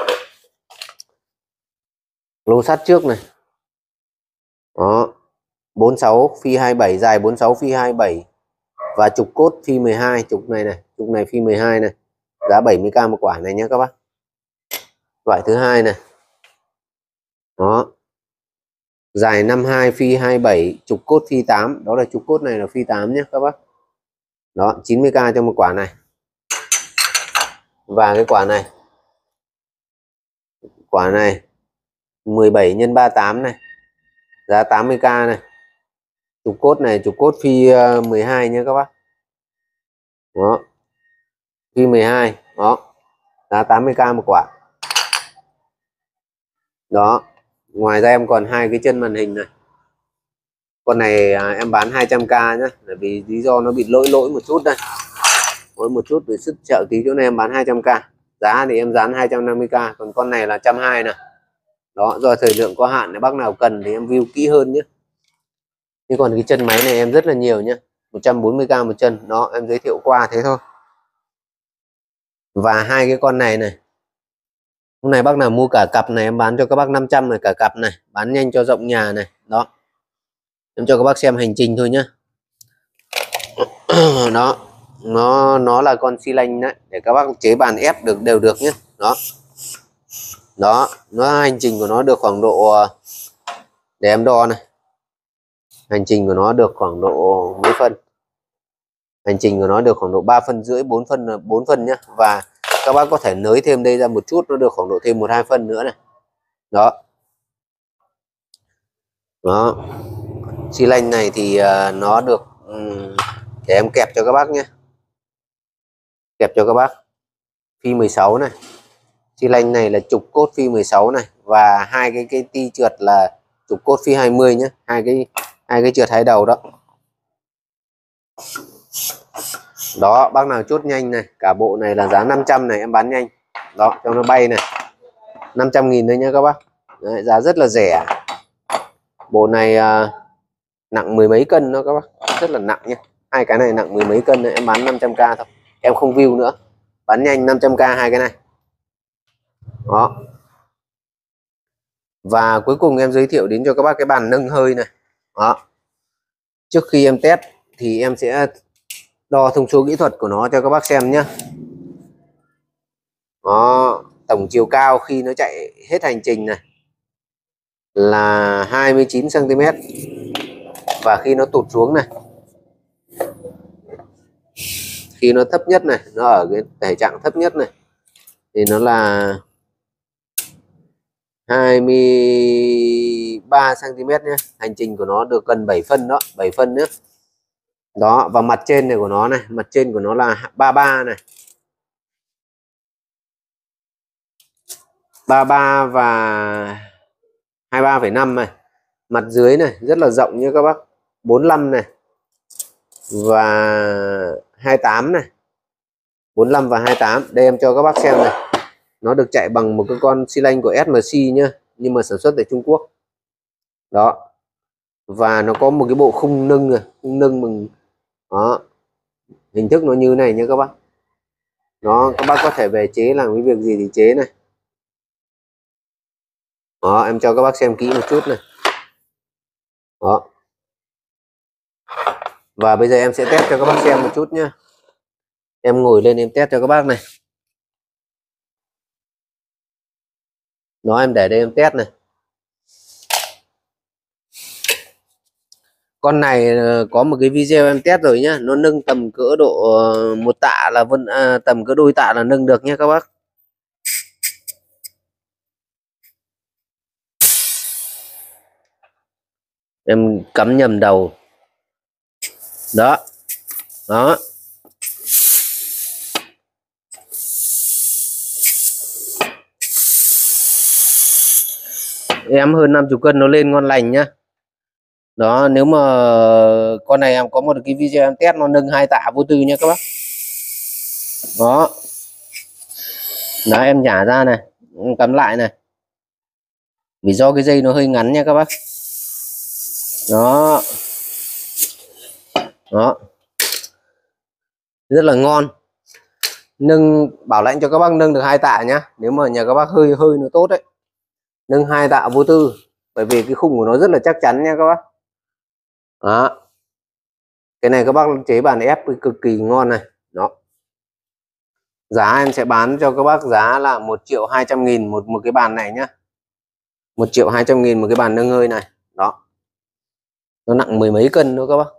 Lô sắt trước này. Đó, bốn mươi sáu phi hai mươi bảy, dài bốn mươi sáu phi hai mươi bảy. Và trục cốt phi mười hai, trục này này, trục này phi mười hai này, giá bảy mươi k một quả này nhé các bác. Loại thứ hai này, đó, dài năm mươi hai phi hai mươi bảy, trục cốt phi tám, đó là trục cốt này là phi tám nhé các bác. Đó, chín mươi k cho một quả này. Và cái quả này, quả này mười bảy nhân ba mươi tám này, giá tám mươi k này. Trục cốt này, trục cốt phi mười hai nhé các bác. Đó, phi mười hai, đó, giá tám mươi k một quả. Đó, ngoài ra em còn hai cái chân màn hình này. Con này à, em bán hai trăm k nhé, bởi vì lý do nó bị lỗi lỗi một chút đây, lỗi một chút để sức trợ tí, chỗ này em bán hai trăm k, giá thì em dán hai trăm năm mươi k, còn con này là một trăm hai mươi này. Đó, do thời lượng có hạn, nếu bác nào cần thì em view kỹ hơn nhé. Nhưng còn cái chân máy này em rất là nhiều nhé, một trăm bốn mươi k một chân. Đó, em giới thiệu qua thế thôi. Và hai cái con này này, hôm nay bác nào mua cả cặp này em bán cho các bác năm trăm này, cả cặp này, bán nhanh cho rộng nhà này. Đó, em cho các bác xem hành trình thôi nhá. Đó, nó nó là con xi lanh đấy, để các bác chế bàn ép được đều được nhé. Đó, đó, nó hành trình của nó được khoảng độ, để em đo này, hành trình của nó được khoảng độ mấy phân, hành trình của nó được khoảng độ ba phân rưỡi, bốn phân, bốn phân nhá. Và các bác có thể nới thêm đây ra một chút, nó được khoảng độ thêm một hai phân nữa này. Đó, đó, xi lanh này thì uh, nó được um, để em kẹp cho các bác nhé, kẹp cho các bác phi mười sáu này. Xi lanh này là trục cốt phi mười sáu này, và hai cái cái ti trượt là trục cốt phi hai mươi nhé, hai cái hai cái trượt hai đầu đó. Đó, bác nào chốt nhanh này, cả bộ này là giá năm trăm này, em bán nhanh. Đó, cho nó bay này, năm trăm nghìn thôi nhé các bác. Đấy, giá rất là rẻ. Bộ này à, nặng mười mấy cân đó các bác, rất là nặng nhé. Hai cái này nặng mười mấy cân đấy, em bán năm trăm k thôi, em không view nữa, bán nhanh năm trăm k hai cái này. Đó, và cuối cùng em giới thiệu đến cho các bác cái bàn nâng hơi này. Đó, trước khi em test thì em sẽ đo thông số kỹ thuật của nó cho các bác xem nhé. Đó, tổng chiều cao khi nó chạy hết hành trình này là hai mươi chín xăng ti mét, và khi nó tụt xuống này, khi nó thấp nhất này, nó ở cái thể trạng thấp nhất này thì nó là hai mươi ba xăng ti mét nhé. Hành trình của nó được gần bảy phân đó, bảy phân nữa. Đó, và mặt trên này của nó này, mặt trên của nó là ba mươi ba này, ba mươi ba và hai mươi ba phẩy năm này. Mặt dưới này rất là rộng như các bác, bốn mươi lăm này và hai mươi tám này, bốn mươi lăm và hai mươi tám. Đây em cho các bác xem này, nó được chạy bằng một cái con xi lanh của ét em xê nhá, nhưng mà sản xuất tại Trung Quốc. Đó, và nó có một cái bộ khung nâng này, khung nâng bằng đó, hình thức nó như này nha các bác. Đó, các bác có thể về chế làm cái việc gì thì chế này. Đó, em cho các bác xem kỹ một chút này. Đó, và bây giờ em sẽ test cho các bác xem một chút nhá. Em ngồi lên em test cho các bác này. Đó, em để đây em test này. Con này có một cái video em test rồi nhá, nó nâng tầm cỡ độ một tạ là vẫn à, tầm cỡ đôi tạ là nâng được nhé các bác. Em cắm nhầm đầu. Đó, đó, em hơn năm mươi cân nó lên ngon lành nhá. Đó, nếu mà con này em có một cái video em test nó nâng hai tạ vô tư nha các bác. Đó, đó, em nhả ra này, em cắm lại này, vì do cái dây nó hơi ngắn nha các bác. Đó, đó, rất là ngon. Nâng bảo lãnh cho các bác nâng được hai tạ nhá, nếu mà nhà các bác hơi hơi nó tốt đấy, nâng hai tạ vô tư, bởi vì cái khung của nó rất là chắc chắn nha các bác. Đó, Cái này các bác chế bàn ép cực kỳ ngon này. Đó, giá em sẽ bán cho các bác giá là một triệu hai trăm nghìn một một cái bàn này nhá. Một triệu hai trăm nghìn một cái bàn nâng hơi này. Đó, nó nặng mười mấy cân nữa các bác.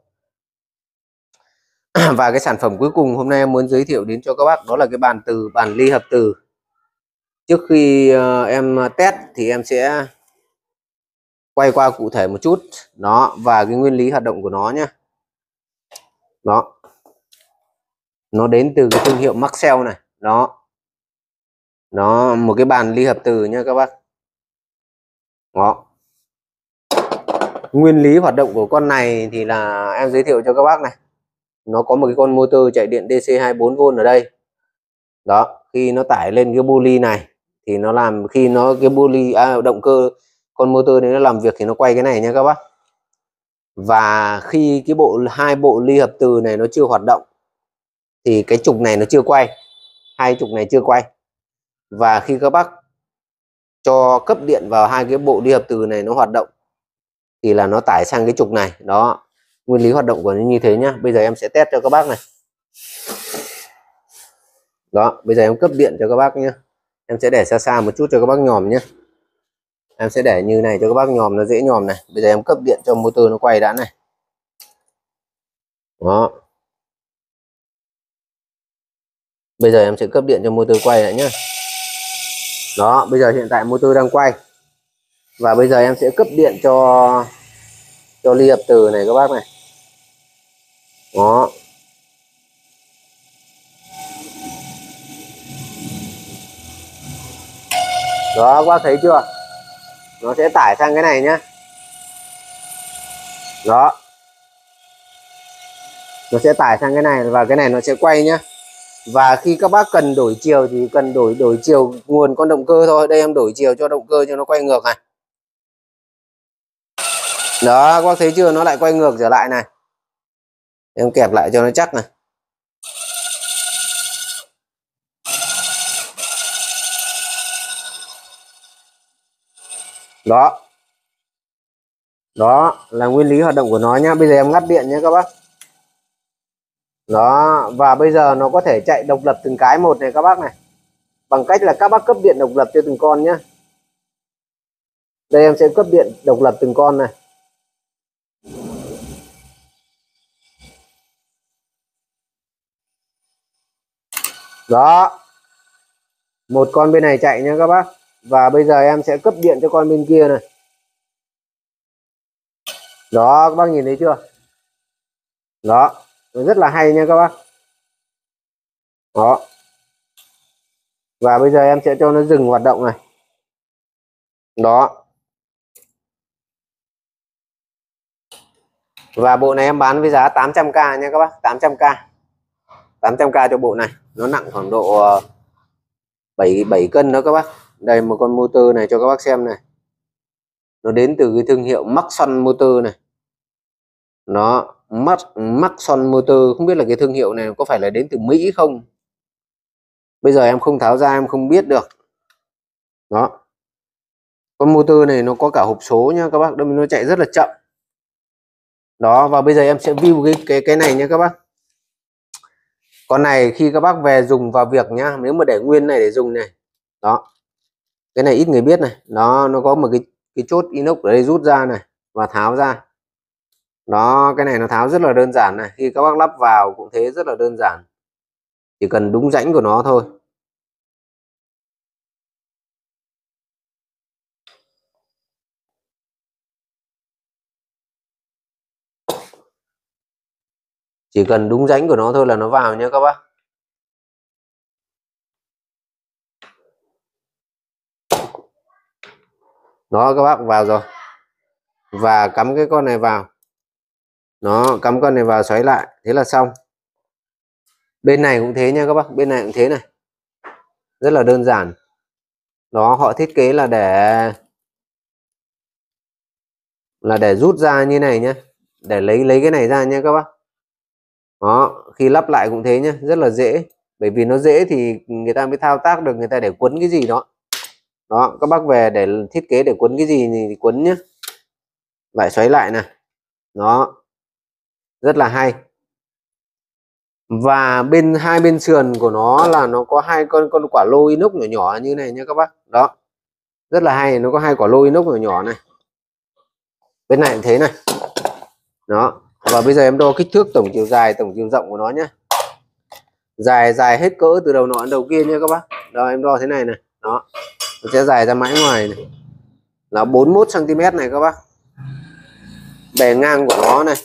Và cái sản phẩm cuối cùng hôm nay em muốn giới thiệu đến cho các bác đó là cái bàn từ, bàn ly hợp từ. Trước khi uh, em test thì em sẽ quay qua cụ thể một chút đó và cái nguyên lý hoạt động của nó nhé. Đó, nó đến từ cái thương hiệu Maxell này. Đó, nó một cái bàn ly hợp từ nha các bác. Đó, nguyên lý hoạt động của con này thì là em giới thiệu cho các bác này. Nó có một cái con motor chạy điện đê xê hai mươi bốn vôn ở đây. Đó, khi nó tải lên cái bu ly này thì nó làm, khi nó cái bu ly à, động cơ con motor này nó làm việc thì nó quay cái này nha các bác. Và khi cái bộ hai bộ ly hợp từ này nó chưa hoạt động thì cái trục này nó chưa quay, hai trục này chưa quay. Và khi các bác cho cấp điện vào hai cái bộ ly hợp từ này nó hoạt động thì là nó tải sang cái trục này. Đó, nguyên lý hoạt động của nó như thế nhá. Bây giờ em sẽ test cho các bác này. Đó, bây giờ em cấp điện cho các bác nhé. Em sẽ để xa xa một chút cho các bác nhòm nhé. Em sẽ để như này cho các bác nhòm, nó dễ nhòm này. Bây giờ em cấp điện cho motor nó quay đã này. Đó, bây giờ em sẽ cấp điện cho motor quay lại nhé. Đó, bây giờ hiện tại motor đang quay. Và bây giờ em sẽ cấp điện cho cho ly hợp từ này các bác này. Đó, đó các bác thấy chưa, nó sẽ tải sang cái này nhá. Đó, nó sẽ tải sang cái này và cái này nó sẽ quay nhá. Và khi các bác cần đổi chiều thì cần đổi đổi chiều nguồn con động cơ thôi. Đây em đổi chiều cho động cơ cho nó quay ngược này. Đó, các bác thấy chưa, nó lại quay ngược trở lại này. Em kẹp lại cho nó chắc này. Đó, đó là nguyên lý hoạt động của nó nhá. Bây giờ em ngắt điện nhé các bác. Đó, và bây giờ nó có thể chạy độc lập từng cái một này các bác này, bằng cách là các bác cấp điện độc lập cho từng con nhé. Đây em sẽ cấp điện độc lập từng con này. Đó, một con bên này chạy nha các bác. Và bây giờ em sẽ cấp điện cho con bên kia này. Đó, các bác nhìn thấy chưa. Đó, rất là hay nha các bác. Đó, và bây giờ em sẽ cho nó dừng hoạt động này. Đó, và bộ này em bán với giá tám trăm k nha các bác. Tám trăm k, tám trăm k cho bộ này. Nó nặng khoảng độ bảy bảy cân đó các bác. Đây một con motor này cho các bác xem này. Nó đến từ cái thương hiệu Maxson Motor này. Nó Max Maxson Motor, không biết là cái thương hiệu này có phải là đến từ Mỹ không. Bây giờ em không tháo ra em không biết được. Đó, con motor này nó có cả hộp số nha các bác, đâm nó chạy rất là chậm. Đó, và bây giờ em sẽ view cái cái cái này nha các bác. Con này khi các bác về dùng vào việc nhá, nếu mà để nguyên này để dùng này. Đó, cái này ít người biết này. Nó nó có một cái cái chốt inox ở đây rút ra này và tháo ra. Đó, cái này nó tháo rất là đơn giản này. Khi các bác lắp vào cũng thế, rất là đơn giản, chỉ cần đúng rãnh của nó thôi. Chỉ cần đúng rãnh của nó thôi là nó vào nha các bác. Đó, các bác vào rồi. Và cắm cái con này vào. Nó cắm con này vào xoáy lại, thế là xong. Bên này cũng thế nha các bác, bên này cũng thế này. Rất là đơn giản. Đó, họ thiết kế là để là để rút ra như này nhé, để lấy lấy cái này ra nha các bác. Đó, khi lắp lại cũng thế nhé, rất là dễ. Bởi vì nó dễ thì người ta mới thao tác được, người ta để quấn cái gì đó. Đó, các bác về để thiết kế để quấn cái gì thì quấn nhé. Lại xoáy lại này. Đó, rất là hay. Và bên hai bên sườn của nó là nó có hai con con quả lô inox nhỏ nhỏ như này nha các bác. Đó, rất là hay, nó có hai quả lô inox nhỏ nhỏ này, bên này cũng thế này. Đó, và bây giờ em đo kích thước tổng chiều dài tổng chiều rộng của nó nhé. Dài dài hết cỡ từ đầu nọ đến đầu kia nha các bác. Đó, em đo thế này này. Đó, nó sẽ dài ra mãi ngoài này là bốn mươi mốt xăng ti mét này các bác. Bề ngang của nó này,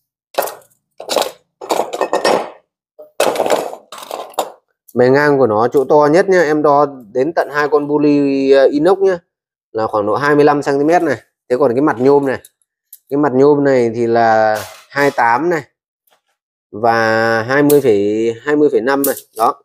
bề ngang của nó chỗ to nhất nhá, em đo đến tận hai con buli inox nhá, là khoảng độ hai mươi lăm xăng ti mét này. Thế còn cái mặt nhôm này, cái mặt nhôm này thì là hai mươi tám này và hai mươi phẩy năm này. Đó,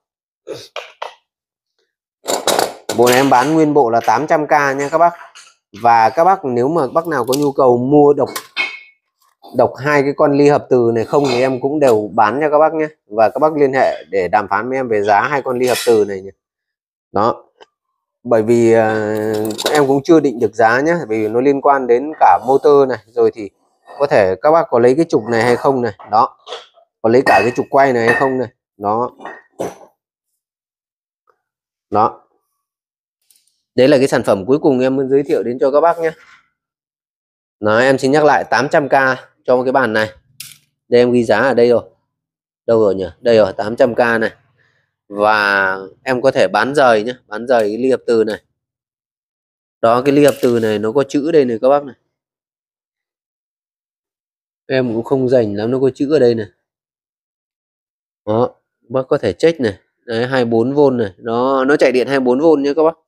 bộ này em bán nguyên bộ là tám trăm k nha các bác. Và các bác nếu mà bác nào có nhu cầu mua độc độc hai cái con ly hợp từ này không thì em cũng đều bán cho các bác nhé. Và các bác liên hệ để đàm phán với em về giá hai con ly hợp từ này nhé. Đó, bởi vì uh, em cũng chưa định được giá nhé, bởi vì nó liên quan đến cả motor này, rồi thì có thể các bác có lấy cái trục này hay không này. Đó, có lấy cả cái trục quay này hay không này. Đó, đó, đấy là cái sản phẩm cuối cùng em muốn giới thiệu đến cho các bác nhé. Nói em xin nhắc lại tám trăm k cho một cái bàn này. Đây em ghi giá ở đây rồi. Đâu rồi nhỉ? Đây rồi, tám trăm k này. Và em có thể bán rời nhé, bán rời cái ly hợp từ này. Đó, cái ly hợp từ này nó có chữ đây này các bác này. Em cũng không rành lắm, nó có chữ ở đây này. Đó, bác có thể check này. Đấy, hai mươi bốn vôn này. Nó nó chạy điện hai mươi bốn vôn nhé các bác.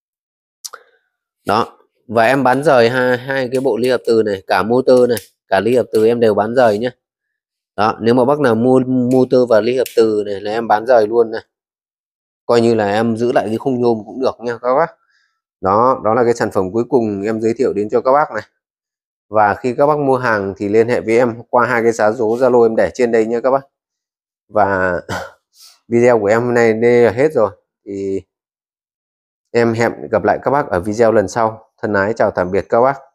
Đó, và em bán rời hai hai cái bộ ly hợp từ này, cả motor này, cả ly hợp từ em đều bán rời nhé. Đó, nếu mà bác nào mua motor và ly hợp từ này là em bán rời luôn này. Coi như là em giữ lại cái khung nhôm cũng được nha các bác. Đó, đó là cái sản phẩm cuối cùng em giới thiệu đến cho các bác này. Và khi các bác mua hàng thì liên hệ với em qua hai cái giá số Zalo em để trên đây nha các bác. Và video của em hôm nay đây là hết rồi. Thì em hẹn gặp lại các bác ở video lần sau. Thân ái chào tạm biệt các bác.